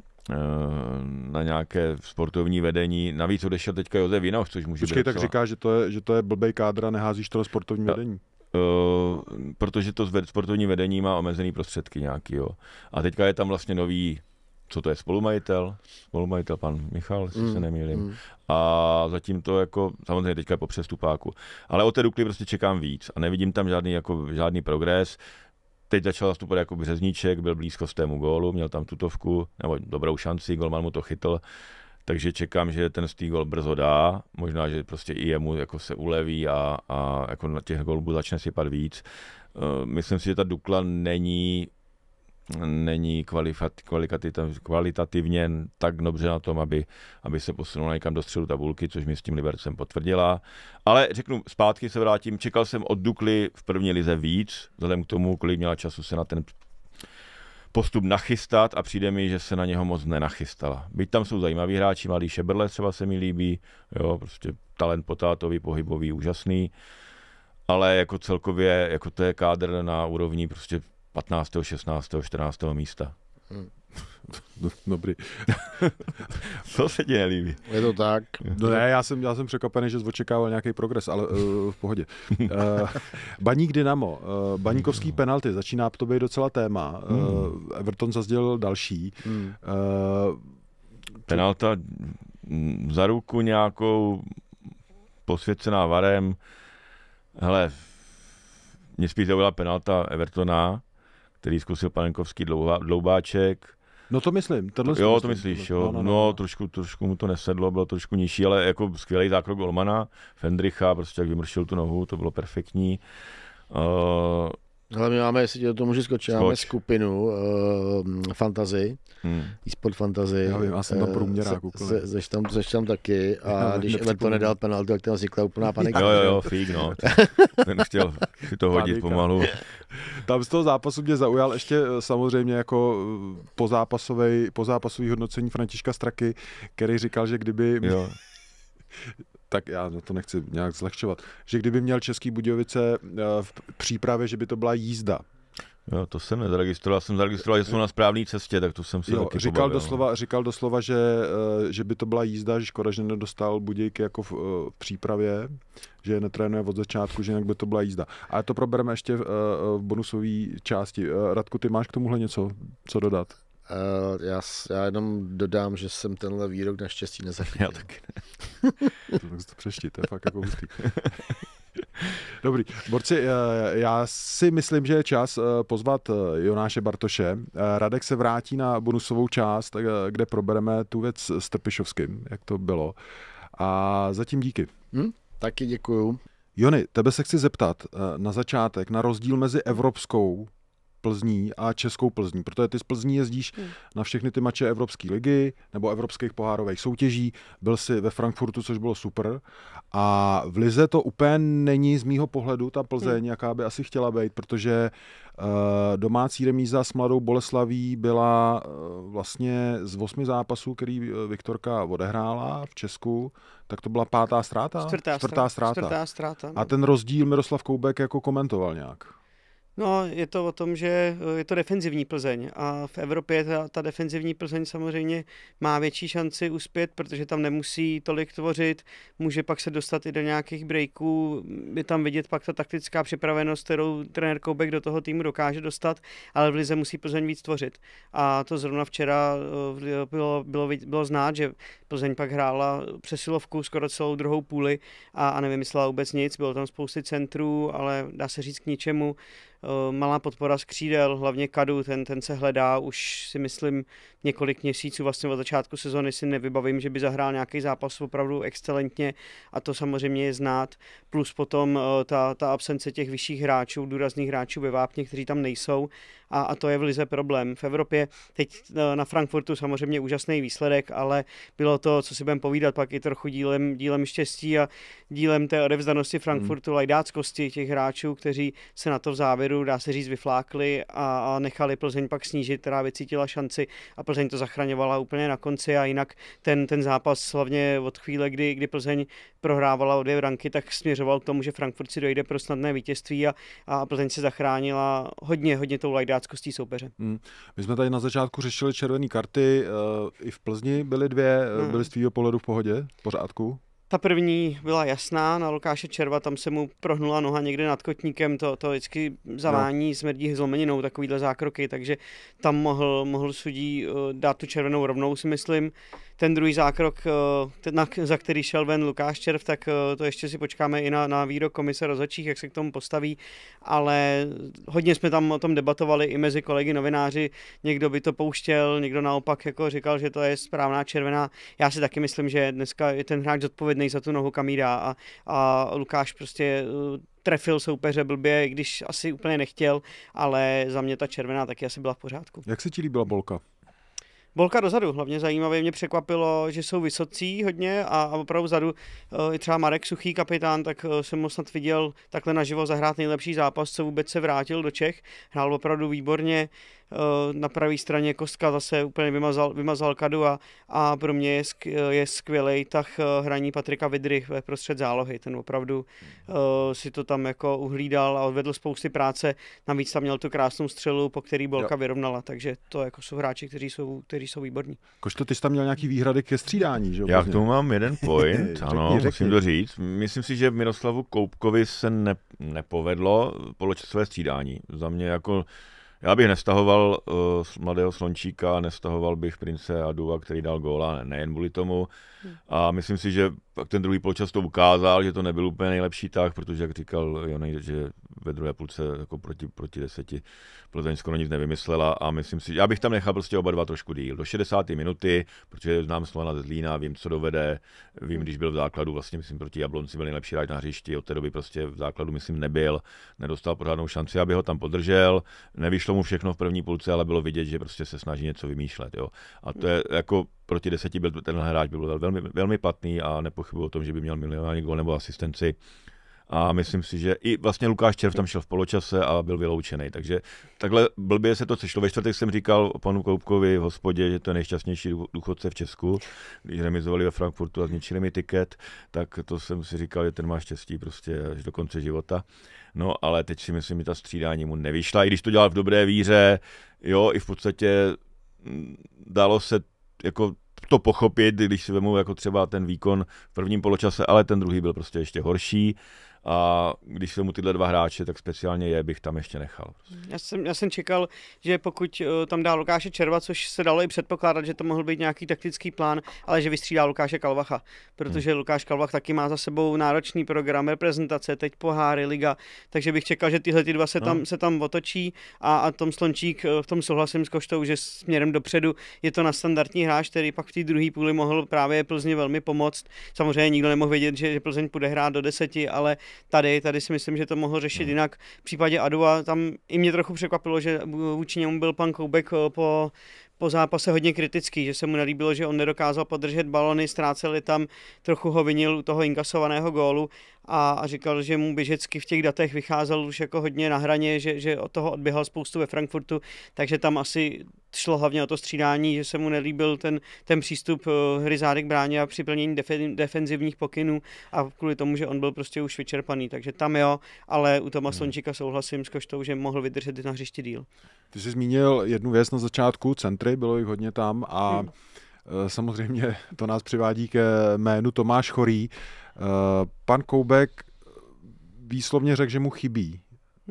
na nějaké sportovní vedení. Navíc odešel teďka Josef Vinoch, což může být. Počkej, tak říkáš, že to je blbej kádra, neházíš to na sportovní vedení. Protože to sportovní vedení má omezený prostředky nějaký, jo. A teďka je tam vlastně nový, co to je, spolumajitel pan Michal, jestli se nemýlím. A zatím to jako, samozřejmě teďka je po přestupáku. Ale od té Dukly prostě čekám víc a nevidím tam žádný progres. Teď začal zastupovat jako Březníček, byl blízko z tému gólu, měl tam tutovku, nebo dobrou šanci, golman mu to chytl. Takže čekám, že ten gól brzo dá, možná, že prostě i jemu jako se uleví a jako na těch gólů začne sypat víc. Myslím si, že ta Dukla není není kvalitativně tak dobře na tom, aby se posunul někam do středu tabulky, což mi s tím Libercem potvrdila. Ale řeknu, zpátky se vrátím, čekal jsem od Dukly v první lize víc, vzhledem k tomu, kolik měla času se na ten postup nachystat a přijde mi, že se na něho moc nenachystala. Byť tam jsou zajímaví hráči, mladý Šebrle třeba se mi líbí, jo, prostě talent potátový, pohybový, úžasný, ale jako celkově, jako to je kádr na úrovni prostě 15., 16., 14. místa. Dobrý. To se ti nelíbí. Je to tak. No ne, já jsem překvapený, že očekával nějaký progres, ale v pohodě. Baník Dynamo, baníkovský penalty, začíná to být docela téma. Everton zazdělil další. Penalta za ruku nějakou posvěcená VARem. Hele, mě spíš to byla penalta Evertona, který zkusil Panenkovský dloubáček. No to myslím. Jo, to myslíš, jo. No, trošku mu to nesedlo, bylo trošku nižší, ale jako skvělý zákrok golmana, Fendricha, prostě jak vymršil tu nohu, to bylo perfektní. Ale my máme, jestli do toho můžu skočit, máme skupinu fantasy, e-sport fantasy. Já vím, já jsem tam průměrák úplně. Zeš tam taky a když Everton nedal penaltu, tak tam vznikla úplná panika. Jo, fík, no. Ten chtěl si to hodit pomalu. Tam z toho zápasu mě zaujal ještě samozřejmě jako pozápasový hodnocení Františka Straky, který říkal, že kdyby... Jo. Tak já to nechci nějak zlehčovat, že kdyby měl Český Budějovice v přípravě, že by to byla jízda. Jo, to jsem nezaregistroval, jsem zaregistroval, že jsou na správné cestě, tak to jsem si taky říkal doslova, že by to byla jízda, že škoda, že nedostal Budějky jako v přípravě, že je netrénuje od začátku, že jinak by to byla jízda. Ale to probereme ještě v bonusové části. Radku, ty máš k tomuhle něco, co dodat? Já jenom dodám, že jsem tenhle výrok naštěstí nezachytil. Já taky ne. Tak to přešti, to je fakt jako hustý. Dobrý, borci, já si myslím, že je čas pozvat Jonáše Bartoše. Radek se vrátí na bonusovou část, kde probereme tu věc s Trpišovským, jak to bylo. A zatím díky. Taky děkuju. Jony, tebe se chci zeptat na začátek na rozdíl mezi evropskou Plzní a českou Plzní, protože ty z Plzní jezdíš na všechny ty mače Evropské ligy nebo evropských pohárových soutěží, byl jsi ve Frankfurtu, což bylo super, a v lize to úplně není z mýho pohledu ta Plzeň, jaká by asi chtěla být, protože domácí remíza s Mladou Boleslaví byla vlastně z 8 zápasů, který Viktorka odehrála v Česku, tak to byla 5. ztráta? Čtvrtá ztráta. A ten rozdíl Miroslav Koubek jako komentoval nějak. No, je to o tom, že je to defenzivní Plzeň a v Evropě ta defenzivní Plzeň samozřejmě má větší šanci uspět, protože tam nemusí tolik tvořit, může pak se dostat i do nějakých breaků, je tam vidět pak ta taktická připravenost, kterou trenér Koubek do toho týmu dokáže dostat, ale v lize musí Plzeň víc tvořit. A to zrovna včera bylo znát, že Plzeň pak hrála přesilovku skoro celou druhou půli a nevymyslela vůbec nic, bylo tam spousty centrů, ale dá se říct k ničemu. Malá podpora z křídel, hlavně Kadu, ten se hledá už si myslím několik měsíců, vlastně od začátku sezony si nevybavím, že by zahrál nějaký zápas opravdu excelentně a to samozřejmě je znát, plus potom ta absence těch vyšších hráčů, důrazných hráčů ve vápně, kteří tam nejsou a to je v lize problém. V Evropě teď na Frankfurtu samozřejmě úžasný výsledek, ale bylo to, co si budeme povídat, pak i trochu dílem štěstí a dílem té odevzdanosti Frankfurtu, lajdáckosti těch hráčů, kteří se na to v závěru, dá se říct, vyflákli a nechali Plzeň pak snížit, která vycítila šanci a Plzeň to zachraňovala úplně na konci a jinak ten zápas hlavně od chvíle, kdy Plzeň prohrávala o 2 branky, tak směřoval k tomu, že Frankfurt si dojde pro snadné vítězství a Plzeň se zachránila hodně tou lajdáckostí soupeře. My jsme tady na začátku řešili červené karty, i v Plzni byly 2, byly z tvýho pohledu v pohodě, v pořádku? Ta první byla jasná, na Lukáše Červa, tam se mu prohnula noha někde nad kotníkem, to vždycky zavání, smrdí zlomeninou, takovýhle zákroky, takže tam mohl sudí dát tu červenou rovnou, si myslím. Ten druhý zákrok, za který šel ven Lukáš Červ, tak to ještě si počkáme i na výrok komise rozhodčích, jak se k tomu postaví, ale hodně jsme tam o tom debatovali i mezi kolegy novináři, někdo by to pouštěl, někdo naopak jako říkal, že to je správná červená. Já si taky myslím, že dneska je ten hráč zodpovědný za tu nohu, kam jí dá a Lukáš prostě trefil soupeře blbě, když asi úplně nechtěl, ale za mě ta červená taky asi byla v pořádku. Jak se ti líbila Bolka? Bolka dozadu, hlavně zajímavě mě překvapilo, že jsou vysocí hodně a opravdu vzadu i třeba Marek Suchý, kapitán, tak jsem ho snad viděl takhle naživo zahrát nejlepší zápas, co vůbec se vrátil do Čech. Hrál opravdu výborně, na pravé straně Kostka zase úplně vymazal Kadu a pro mě je skvělej tah hraní Patrika Vydry ve prostřed zálohy. Ten opravdu si to tam jako uhlídal a odvedl spousty práce. Navíc tam měl tu krásnou střelu, po který Bolka vyrovnala, takže to jako jsou hráči, kteří jsou výborní. Košto, ty jsi tam měl nějaký výhrady ke střídání, že? Já k tomu mám jeden point, ano, musím to říct. Myslím si, že Miroslavu Koubkovi se nepovedlo poločasové střídání. Za mě jako já bych nestahoval mladého Slončíka, nestahoval bych Prince Adua, který dal góla, nejen kvůli tomu. A myslím si, že pak ten druhý poločas to ukázal, že to nebyl úplně nejlepší tah, protože, jak říkal Jonej, že ve druhé půlce jako proti 10 Plzeň skoro nic nevymyslela a myslím si, já bych tam nechal prostě oba dva trošku díl. Do 60. minuty, protože znám Slovana ze Zlína, vím, co dovede, vím, když byl v základu, vlastně myslím proti Jablonci byl nejlepší hráč na hřišti, od té doby prostě v základu myslím nebyl, nedostal pořádnou šanci, aby ho tam podržel, nevyšlo mu všechno v první půlce, ale bylo vidět, že prostě se snaží něco vymýšlet, jo. A to je jako proti 10 byl tenhle hráč byl velmi, velmi platný a nepochybuji o tom, že by měl milionální gól nebo asistenci. A myslím si, že i vlastně Lukáš Červ tam šel v poločase a byl vyloučený. Takže takhle blbě se to sešlo. Ve čtvrtek jsem říkal panu Koubkovi v hospodě, že to je nejšťastnější důchodce v Česku. Když remizovali ve Frankfurtu a zničili mi tiket, tak to jsem si říkal, že ten má štěstí prostě až do konce života. No ale teď si myslím, že ta střídání mu nevyšla. I když to dělal v dobré víře, jo, i v podstatě dalo se jako to pochopit, když si vemu jako třeba ten výkon v prvním poločase, ale ten druhý byl prostě ještě horší. A když se mu tyhle dva hráče, tak speciálně bych tam ještě nechal. Já jsem čekal, že pokud tam dá Lukáše Červa, což se dalo i předpokládat, že to mohl být nějaký taktický plán, ale že vystřídá Lukáše Kalvacha, protože Lukáš Kalvach taky má za sebou náročný program, reprezentace, teď poháry, liga, takže bych čekal, že tyhle dva se tam otočí a Tom Slončík, v tom souhlasím s Koštou, že směrem dopředu je to na standardní hráč, který pak v té druhé půli mohl právě Plzni velmi pomoct. Samozřejmě nikdo nemohl vědět, že Plzeň půjde hrát do 10, ale tady si myslím, že to mohl řešit jinak. V případě Adua tam i mě trochu překvapilo, že vůči němu byl pan Koubek po zápase hodně kritický, že se mu nelíbilo, že on nedokázal podržet balony, ztráceli tam, trochu ho vinil u toho inkasovaného gólu a říkal, že mu Běžecký v těch datech vycházel už jako hodně na hraně, že od toho odběhal spoustu ve Frankfurtu, takže tam asi šlo hlavně o to střídání, že se mu nelíbil ten přístup hry zády k bráně a při plnění defenzivních pokynů a kvůli tomu, že on byl prostě už vyčerpaný, takže tam jo, ale u Toma Slončíka souhlasím s Koštou, že mohl vydržet na hřišti díl. Ty jsi zmínil jednu věc na začátku, centry, bylo jich hodně tam a samozřejmě to nás přivádí ke jménu Tomáš Chorý. Pan Koubek výslovně řekl, že mu chybí.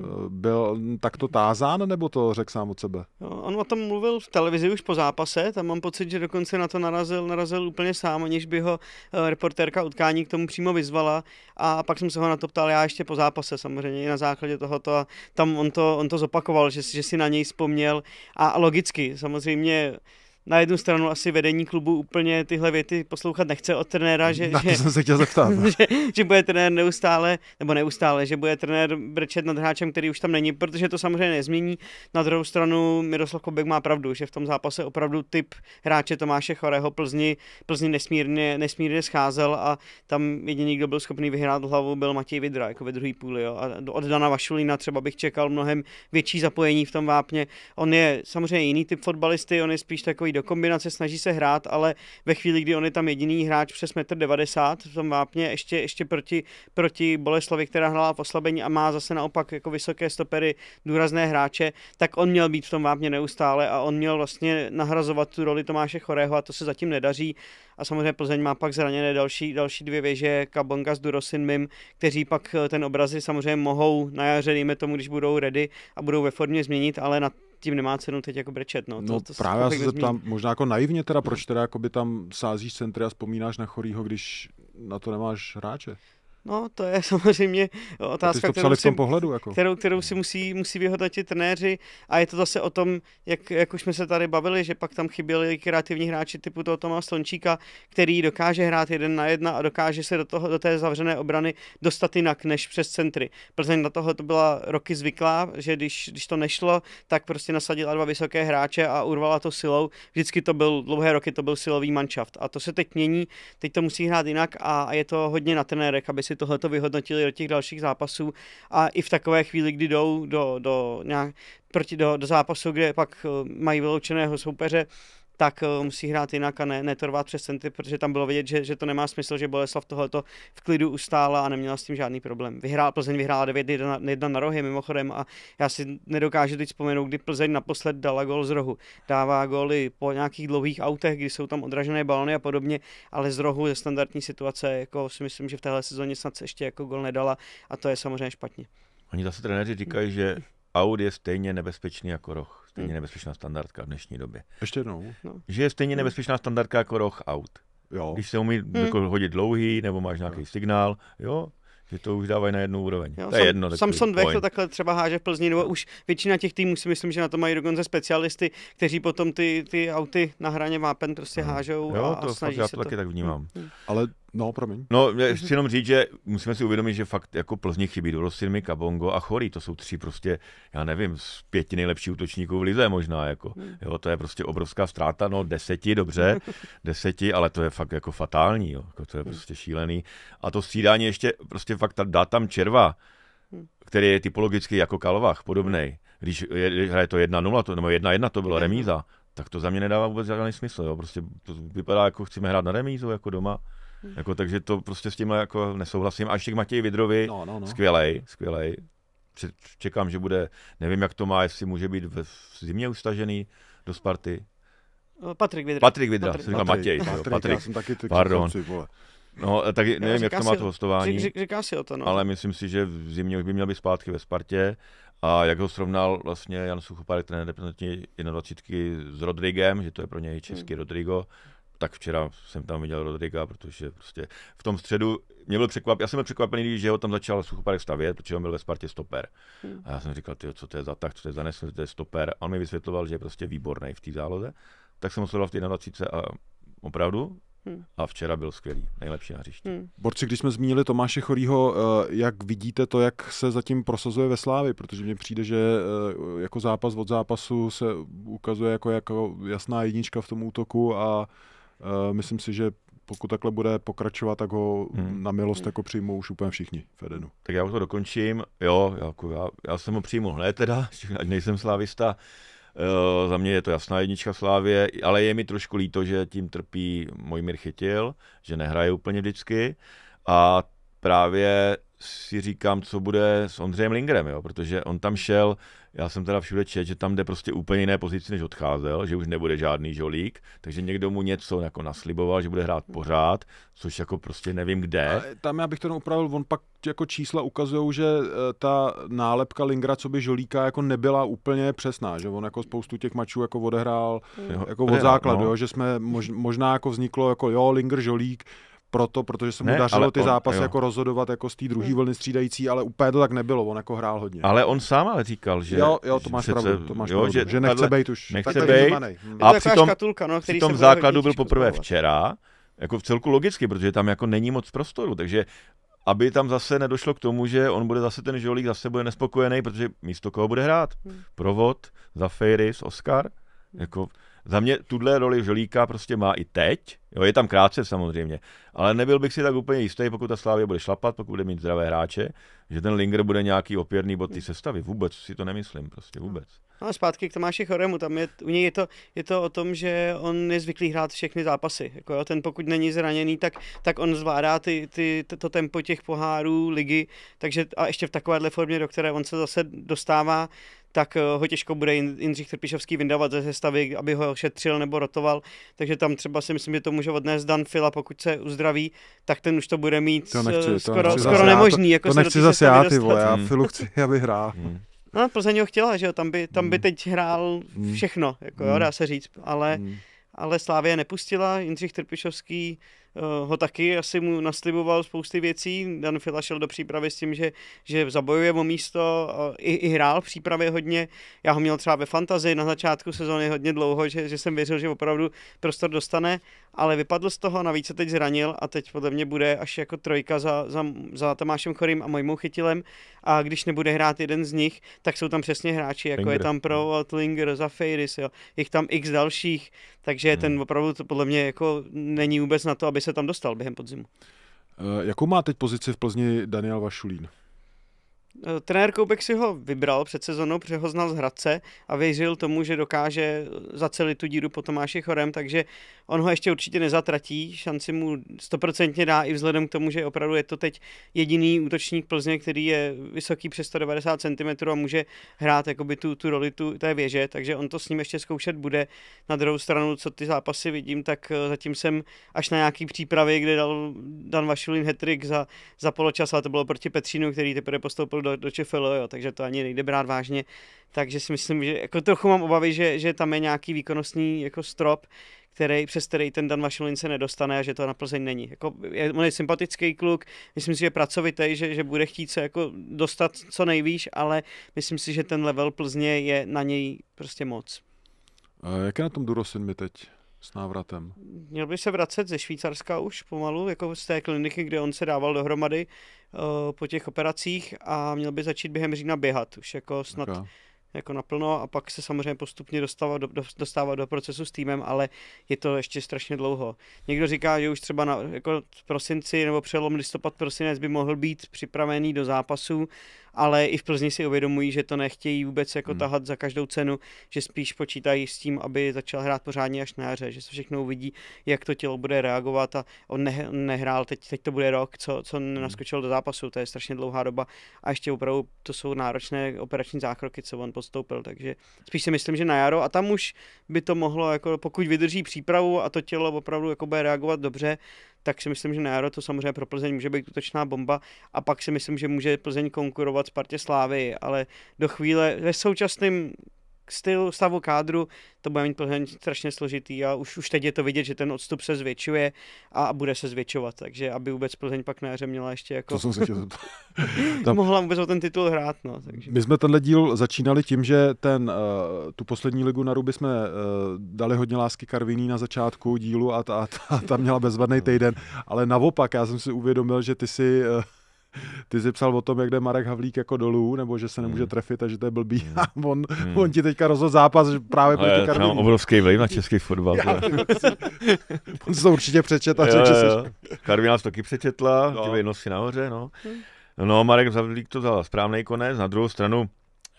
Byl takto tázán, nebo to řekl sám od sebe? On o tom mluvil v televizi už po zápase, tam mám pocit, že dokonce na to narazil úplně sám, aniž by ho reportérka utkání k tomu přímo vyzvala a pak jsem se ho na to ptal já ještě po zápase samozřejmě i na základě tohoto a tam on to zopakoval, že si na něj vzpomněl a logicky samozřejmě na jednu stranu asi vedení klubu úplně tyhle věty poslouchat nechce od trenéra, že jsem se chtěl zeptat. že bude trenér neustále, že bude trenér brečet nad hráčem, který už tam není, protože to samozřejmě nezmění. Na druhou stranu Miroslav Koubek má pravdu, že v tom zápase opravdu typ hráče Tomáše Chorého Plzni nesmírně scházel a tam jediný, kdo byl schopný vyhrát hlavu, byl Matěj Vydra, jako ve druhé půli. Jo. A od Dana Vašulína třeba bych čekal mnohem větší zapojení v tom vápně. On je samozřejmě jiný typ fotbalisty, on je spíš takový do kombinace, snaží se hrát, ale ve chvíli, kdy on je tam jediný hráč přes 1,90 m v tom vápně, ještě proti Boleslavi, která hrála v oslabení a má zase naopak jako vysoké stopery, důrazné hráče, tak on měl být v tom vápně neustále a on měl vlastně nahrazovat tu roli Tomáše Chorého a to se zatím nedaří. A samozřejmě Plzeň má pak zraněné další dvě věže, Kabonga s Durosin Mim, kteří pak ten obrazy samozřejmě mohou na jaře, dejme tomu, když budou ready a budou ve formě změnit, ale na tím nemá cenu teď jako brečet. No to právě já se zeptám, možná jako naivně teda, proč teda jakoby tam sázíš centry a vzpomínáš na Chorýho, když na to nemáš hráče? No, to je samozřejmě otázka, kterou si musí vyhodnotit trenéři, a je to zase o tom, jak už jsme se tady bavili, že pak tam chyběli kreativní hráči typu toho Toma Slončíka, který dokáže hrát 1 na 1 a dokáže se do té zavřené obrany dostat jinak než přes centry. Plzeň na tohle to byla roky zvyklá, že když to nešlo, tak prostě nasadila 2 vysoké hráče a urvala to silou. Vždycky dlouhé roky to byl silový manšaft. A to se teď mění, teď to musí hrát jinak a je to hodně na trenérech, aby si tohleto vyhodnotili do těch dalších zápasů, a i v takové chvíli, kdy jdou do zápasu, kde pak mají vyloučeného soupeře, tak musí hrát jinak a ne to rvát přes centry, protože tam bylo vidět, že to nemá smysl, že Boleslav tohleto v klidu ustála a neměla s tím žádný problém. Plzeň vyhrála 9-1 na Rohy mimochodem, a já si nedokážu teď vzpomenout, kdy Plzeň naposled dala gól z rohu. Dává góly po nějakých dlouhých autech, kdy jsou tam odražené balony a podobně, ale z rohu ze standardní situace jako si myslím, že v téhle sezóně snad ještě jako gól nedala, a to je samozřejmě špatně. Oni zase trenéři říkají, že aut je stejně nebezpečný jako roh. Stejně nebezpečná standardka v dnešní době. Ještě jednou. No. Že je stejně nebezpečná standardka jako roh aut. Jo. Když se umí jako hodit dlouhý, nebo máš nějaký signál, jo, že to už dávají na jednu úroveň. Jo, to je jedno. Samson Dvech to takhle třeba háže v Plzni, nebo už většina těch týmů si myslím, že na to mají dokonce specialisty, kteří potom ty auty na hraně vápen prostě hážou a snaží se to. Já to taky tak vnímám. Ale no, promiň. No, chci jenom říct, že musíme si uvědomit, že fakt jako Plzni chybí Dorosirmi, Kabongo a Chorý. To jsou 3 prostě, já nevím, z 5 nejlepších útočníků v lize možná. Jako. Jo, to je prostě obrovská ztráta, no 10, dobře, 10, ale to je fakt jako fatální, jo. To je prostě šílený. A to střídání ještě prostě fakt dá tam Červa, který je typologicky jako Kalvach, podobnej. Když hraje to 1-0, nebo 1-1, to bylo remíza, tak to za mě nedává vůbec žádný smysl. Jo. Prostě to vypadá, jako chceme hrát na remízu, jako doma. Jako, takže to prostě s tím jako nesouhlasím. A ještě k Matěji Vidrovi, skvělej. Čekám, že bude, nevím, jak to má, jestli může být v zimě ustažený do Sparty. Patrik Vidra, jsem říkal Matěj. Patrik. Já jsem taky pardon. No, tak nevím, jak to má to hostování. Říká si o to, no. Ale myslím si, že v zimě už by měl být zpátky ve Spartě. A jak ho srovnal vlastně Jan Suchopárek, trenér reprezentativní 21 s Rodrigem, že to je pro něj český Rodrigo, tak včera jsem tam viděl Rodriga, protože prostě v tom středu já jsem byl překvapený, že ho tam začal Suchopárek stavět, protože on byl ve Spartě stoper. A já jsem říkal, co to je za tak, co to je za nesmysl, to je stoper. A on mi vysvětloval, že je prostě výborný v té záloze. Tak jsem ho sledoval v té 21 a opravdu. A včera byl skvělý, nejlepší na hřišti. Borci, když jsme zmínili Tomáše Chorýho, jak vidíte to, jak se zatím prosazuje ve Slávii, protože mně přijde, že jako zápas od zápasu se ukazuje jako jasná jednička v tom útoku a myslím si, že pokud takhle bude pokračovat, tak ho na milost jako přijmou už úplně všichni v Edenu. Tak já už to dokončím. Jo, já jsem ho přijmul hned teda, ať nejsem slávista. Za mě je to jasná jednička Slávie, ale je mi trošku líto, že tím trpí Mojmír Chytil, že nehraje úplně vždycky. A právě si říkám, co bude s Ondřejem Lingerem, jo? Protože on tam šel, já jsem teda všude čet, že tam jde prostě úplně jiné pozici, než odcházel, že už nebude žádný žolík, takže někdo mu něco jako nasliboval, že bude hrát pořád, což jako prostě nevím kde. A tam já bych to upravil, on pak jako čísla ukazují, že ta nálepka Lingera, co by žolíka, jako nebyla úplně přesná, že on jako spoustu těch mačů jako odehrál jako od základu, jo? Že jsme možná jako vzniklo jako jo, Linger žolík, protože se mu dařilo ty zápasy jako rozhodovat jako z té druhé vlny střídající, ale úplně to tak nebylo, on jako hrál hodně. Ale on sám ale říkal, že... Jo, to máš pravdu, že nechce být už. Nechce být a při tom základu byl poprvé včera, jako v celku logicky, protože tam jako není moc prostoru, takže aby tam zase nedošlo k tomu, že on bude zase ten žolík, zase bude nespokojený, protože místo koho bude hrát? Provod, Zafiris, Oskar, jako... Za mě tuhle roli žolíka prostě má i teď, jo, je tam krátce samozřejmě, ale nebyl bych si tak úplně jistý, pokud ta Slavia bude šlapat, pokud bude mít zdravé hráče, že ten Linger bude nějaký opěrný bod té sestavy. Vůbec si to nemyslím, prostě vůbec. No a zpátky k Tomáši Chorému, tam u něj je to o tom, že on je zvyklý hrát všechny zápasy. Jako jo, ten pokud není zraněný, tak on zvládá to tempo těch pohárů, ligy, takže a ještě v takovéhle formě, do které on se zase dostává, tak ho těžko bude Jindřich Trpišovský vyndávat ze sestavy, aby ho šetřil nebo rotoval. Takže tam třeba si myslím, že to může odnést Dan Fila, pokud se uzdraví, tak ten už to bude mít skoro nemožný. Jako to nechci zase já, ty vole, já Filu chci, aby hrál. No, Plzeň ho chtěla, že jo, tam by teď hrál všechno, jako jo, dá se říct, ale Slávia nepustila, Jindřich Trpišovský ho taky asi mu nasliboval spousty věcí. Dan Fila šel do přípravy s tím, že zabojuje o místo, i hrál v přípravě hodně. Já ho měl třeba ve fantazii na začátku sezóny hodně dlouho, že jsem věřil, že opravdu prostor dostane, ale vypadl z toho, navíc se teď zranil a teď podle mě bude až jako trojka za Tomášem Chorým a Mojmou Chytilem, a když nebude hrát jeden z nich, tak jsou tam přesně hráči, jako je tam pro Tlinger, Zafiris, jo, jich tam x dalších, takže ten opravdu to podle mě jako není vůbec na to, aby se tam dostal během podzimu. Jakou má teď pozici v Plzni Daniel Vašulín? Trenér Koubek si ho vybral před sezónou, protože ho znal z Hradce a věřil tomu, že dokáže zacelit tu díru po Tomáši Chorem, takže on ho ještě určitě nezatratí, šanci mu 100% dá i vzhledem k tomu, že opravdu je to teď jediný útočník Plzně, který je vysoký přes 190 cm a může hrát jakoby tu roli té věže, takže on to s ním ještě zkoušet bude. Na druhou stranu, co ty zápasy vidím, tak zatím jsem až na nějaký přípravě, kde dal Dan Vašulín hat-trick za poločas, ale to bylo proti Petřínu, který teprve postoupil do ČFL, jo, takže to ani nejde brát vážně. Takže si myslím, že jako trochu mám obavy, že tam je nějaký výkonnostní jako strop, přes který ten Dan Vašulín se nedostane a že to na Plzeň není. Jako, on je sympatický kluk, myslím si, že je pracovitý, že bude chtít se jako dostat co nejvýš, ale myslím si, že ten level Plzně je na něj prostě moc. Jak je na tom Durosin mi teď s návratem? Měl by se vracet ze Švýcarska už pomalu, jako z té kliniky, kde on se dával dohromady po těch operacích a měl by začít během října běhat, už jako snad jako naplno a pak se samozřejmě postupně dostávat do procesu s týmem, ale je to ještě strašně dlouho. Někdo říká, že už třeba jako v prosinci nebo přelom listopad-prosinec by mohl být připravený do zápasu, ale i v Plzni si uvědomují, že to nechtějí vůbec jako tahat za každou cenu, že spíš počítají s tím, aby začal hrát pořádně až na jaře, že se všechno uvidí, jak to tělo bude reagovat a on nehrál, teď to bude rok, co nenaskočil do zápasu, to je strašně dlouhá doba a ještě opravdu to jsou náročné operační zákroky, co on podstoupil, takže spíš si myslím, že na jaro a tam už by to mohlo, jako pokud vydrží přípravu a to tělo opravdu jako bude reagovat dobře, tak si myslím, že na jaro to samozřejmě pro Plzeň může být útočná bomba a pak si myslím, že může Plzeň konkurovat Spartě Slávy, ale do chvíle ve současném stavu kádru to bude mít Plzeň strašně složitý a už teď je to vidět, že ten odstup se zvětšuje a bude se zvětšovat, takže aby vůbec Plzeň pak na jaře měla ještě jako... To jsem se mohla vůbec o ten titul hrát, no. Takže. My jsme tenhle díl začínali tím, že tu poslední ligu na ruby jsme dali hodně lásky Karviní na začátku dílu a ta měla bezvadný týden, ale naopak já jsem si uvědomil, že ty jsi psal o tom, jak jde Marek Havlík jako dolů, nebo že se nemůže trefit a že to je blbý. A on ti teďka rozhodl zápas že právě proti Karviní. Mám obrovský vliv na český fotbal. On se to určitě přečet. Karviná to taky přečetla, ty vejnosti nahoře. No, Marek Havlík to vzal správnej konec, na druhou stranu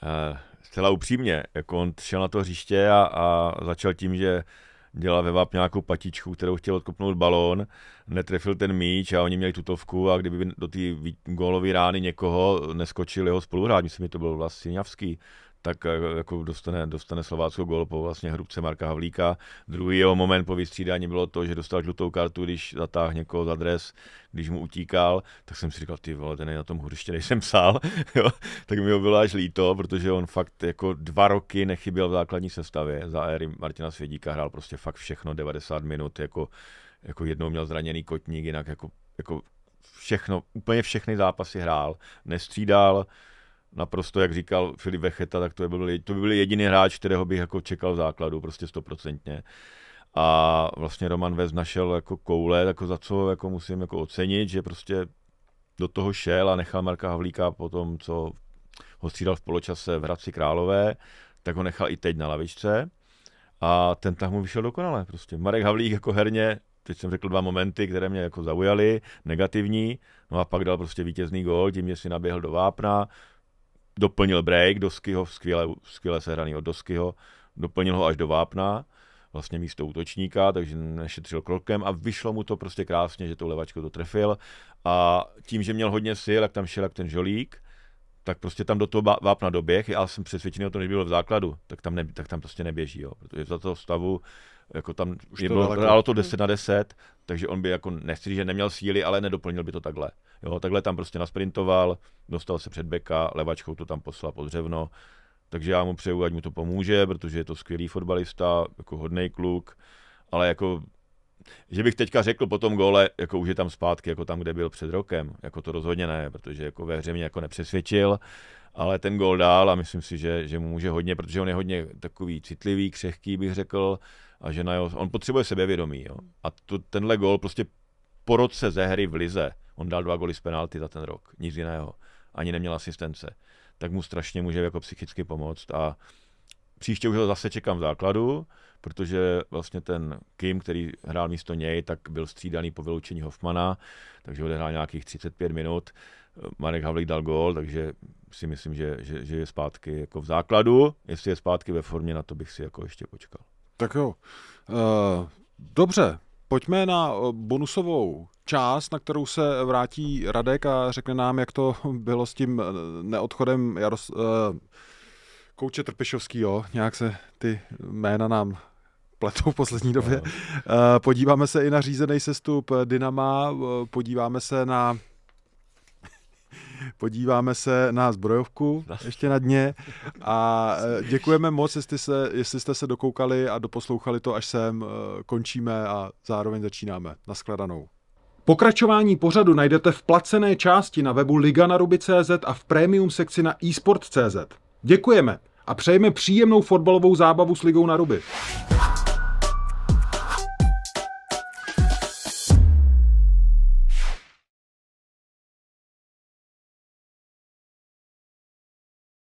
zcela upřímně, jako on šel na to hřiště a začal tím, že dělal ve VAP nějakou patičku, kterou chtěl odkopnout balón, netrefil ten míč a oni měli tutovku a kdyby do té gólové rány někoho neskočil jeho spoluhráč, myslím, že to byl vlastně Ňavský, tak jako dostane Slovácko gól po vlastně hrubce Marka Havlíka. Druhý jeho moment po vystřídání bylo to, že dostal žlutou kartu, když zatáhl někoho za dres, když mu utíkal, tak jsem si říkal, ty vole, ten je na tom hřiště, než jsem psal, jo? Tak mi ho bylo až líto, protože on fakt jako 2 roky nechyběl v základní sestavě, za éry Martina Svědíka hrál prostě fakt všechno 90 minut, jako jednou měl zraněný kotník, jinak jako všechno, úplně všechny zápasy hrál, nestřídal, naprosto, jak říkal Filip Vecheta, tak to by byl jediný hráč, kterého bych jako čekal v základu, prostě 100%. A vlastně Roman Vez našel jako koule, jako za co jako musím jako ocenit, že prostě do toho šel a nechal Marka Havlíka po tom, co ho střídal v poločase v Hradci Králové, tak ho nechal i teď na lavičce a ten tah mu vyšel dokonale. Prostě Marek Havlík jako herně, teď jsem řekl 2 momenty, které mě jako zaujaly, negativní, no a pak dal prostě vítězný gól, tím, že si naběhl do vápna, doplnil break Doskyho, skvěle sehraný od Doskyho, doplnil ho až do vápna, vlastně místo útočníka, takže nešetřil krokem a vyšlo mu to prostě krásně, že tou levačkou to trefil a tím, že měl hodně sil, jak tam šel jak ten Žolík, tak prostě tam do toho vápna doběh, já jsem přesvědčený o tom, že bylo v základu, tak tam prostě neběží, jo, protože za toho stavu jako tam hrálo to 10/10, takže on by jako nechci, že neměl síly, ale nedoplnil by to takhle. Jo, takhle tam prostě nasprintoval, dostal se před beka, levačkou to tam poslal pod dřevno, takže já mu přeju, ať mu to pomůže, protože je to skvělý fotbalista, jako hodnej kluk, ale jako že bych teďka řekl po tom góle, jako už je tam zpátky, jako tam, kde byl před rokem, jako to rozhodně ne, protože jako ve hře mě jako nepřesvědčil, ale ten gól dál a myslím si, že mu může hodně, protože on je hodně takový citlivý, křehký, bych řekl, a že on potřebuje sebevědomí. Jo. A tenhle gól prostě po roce ze hry v lize, on dal 2 góly z penalty za ten rok, nic jiného, ani neměl asistence, tak mu strašně může jako psychicky pomoct a příště už ho zase čekám v základu, protože vlastně ten Kim, který hrál místo něj, tak byl střídaný po vyloučení Hoffmana, takže odehrál nějakých 35 minut. Marek Havlík dal gól, takže si myslím, že je zpátky jako v základu. Jestli je zpátky ve formě, na to bych si jako ještě počkal. Tak jo. Dobře, pojďme na bonusovou část, na kterou se vrátí Radek a řekne nám, jak to bylo s tím neodchodem kouče Trpišovskýho. Nějak se ty jména nám pletou v poslední době. Podíváme se i na řízený sestup Dynama, podíváme se na zbrojovku ještě na dně a děkujeme moc, jestli jste se dokoukali a doposlouchali to až sem. Končíme a zároveň začínáme. Nashledanou. Pokračování pořadu najdete v placené části na webu liganaruby.cz a v premium sekci na eSport.cz. Děkujeme a přejeme příjemnou fotbalovou zábavu s Ligou na ruby.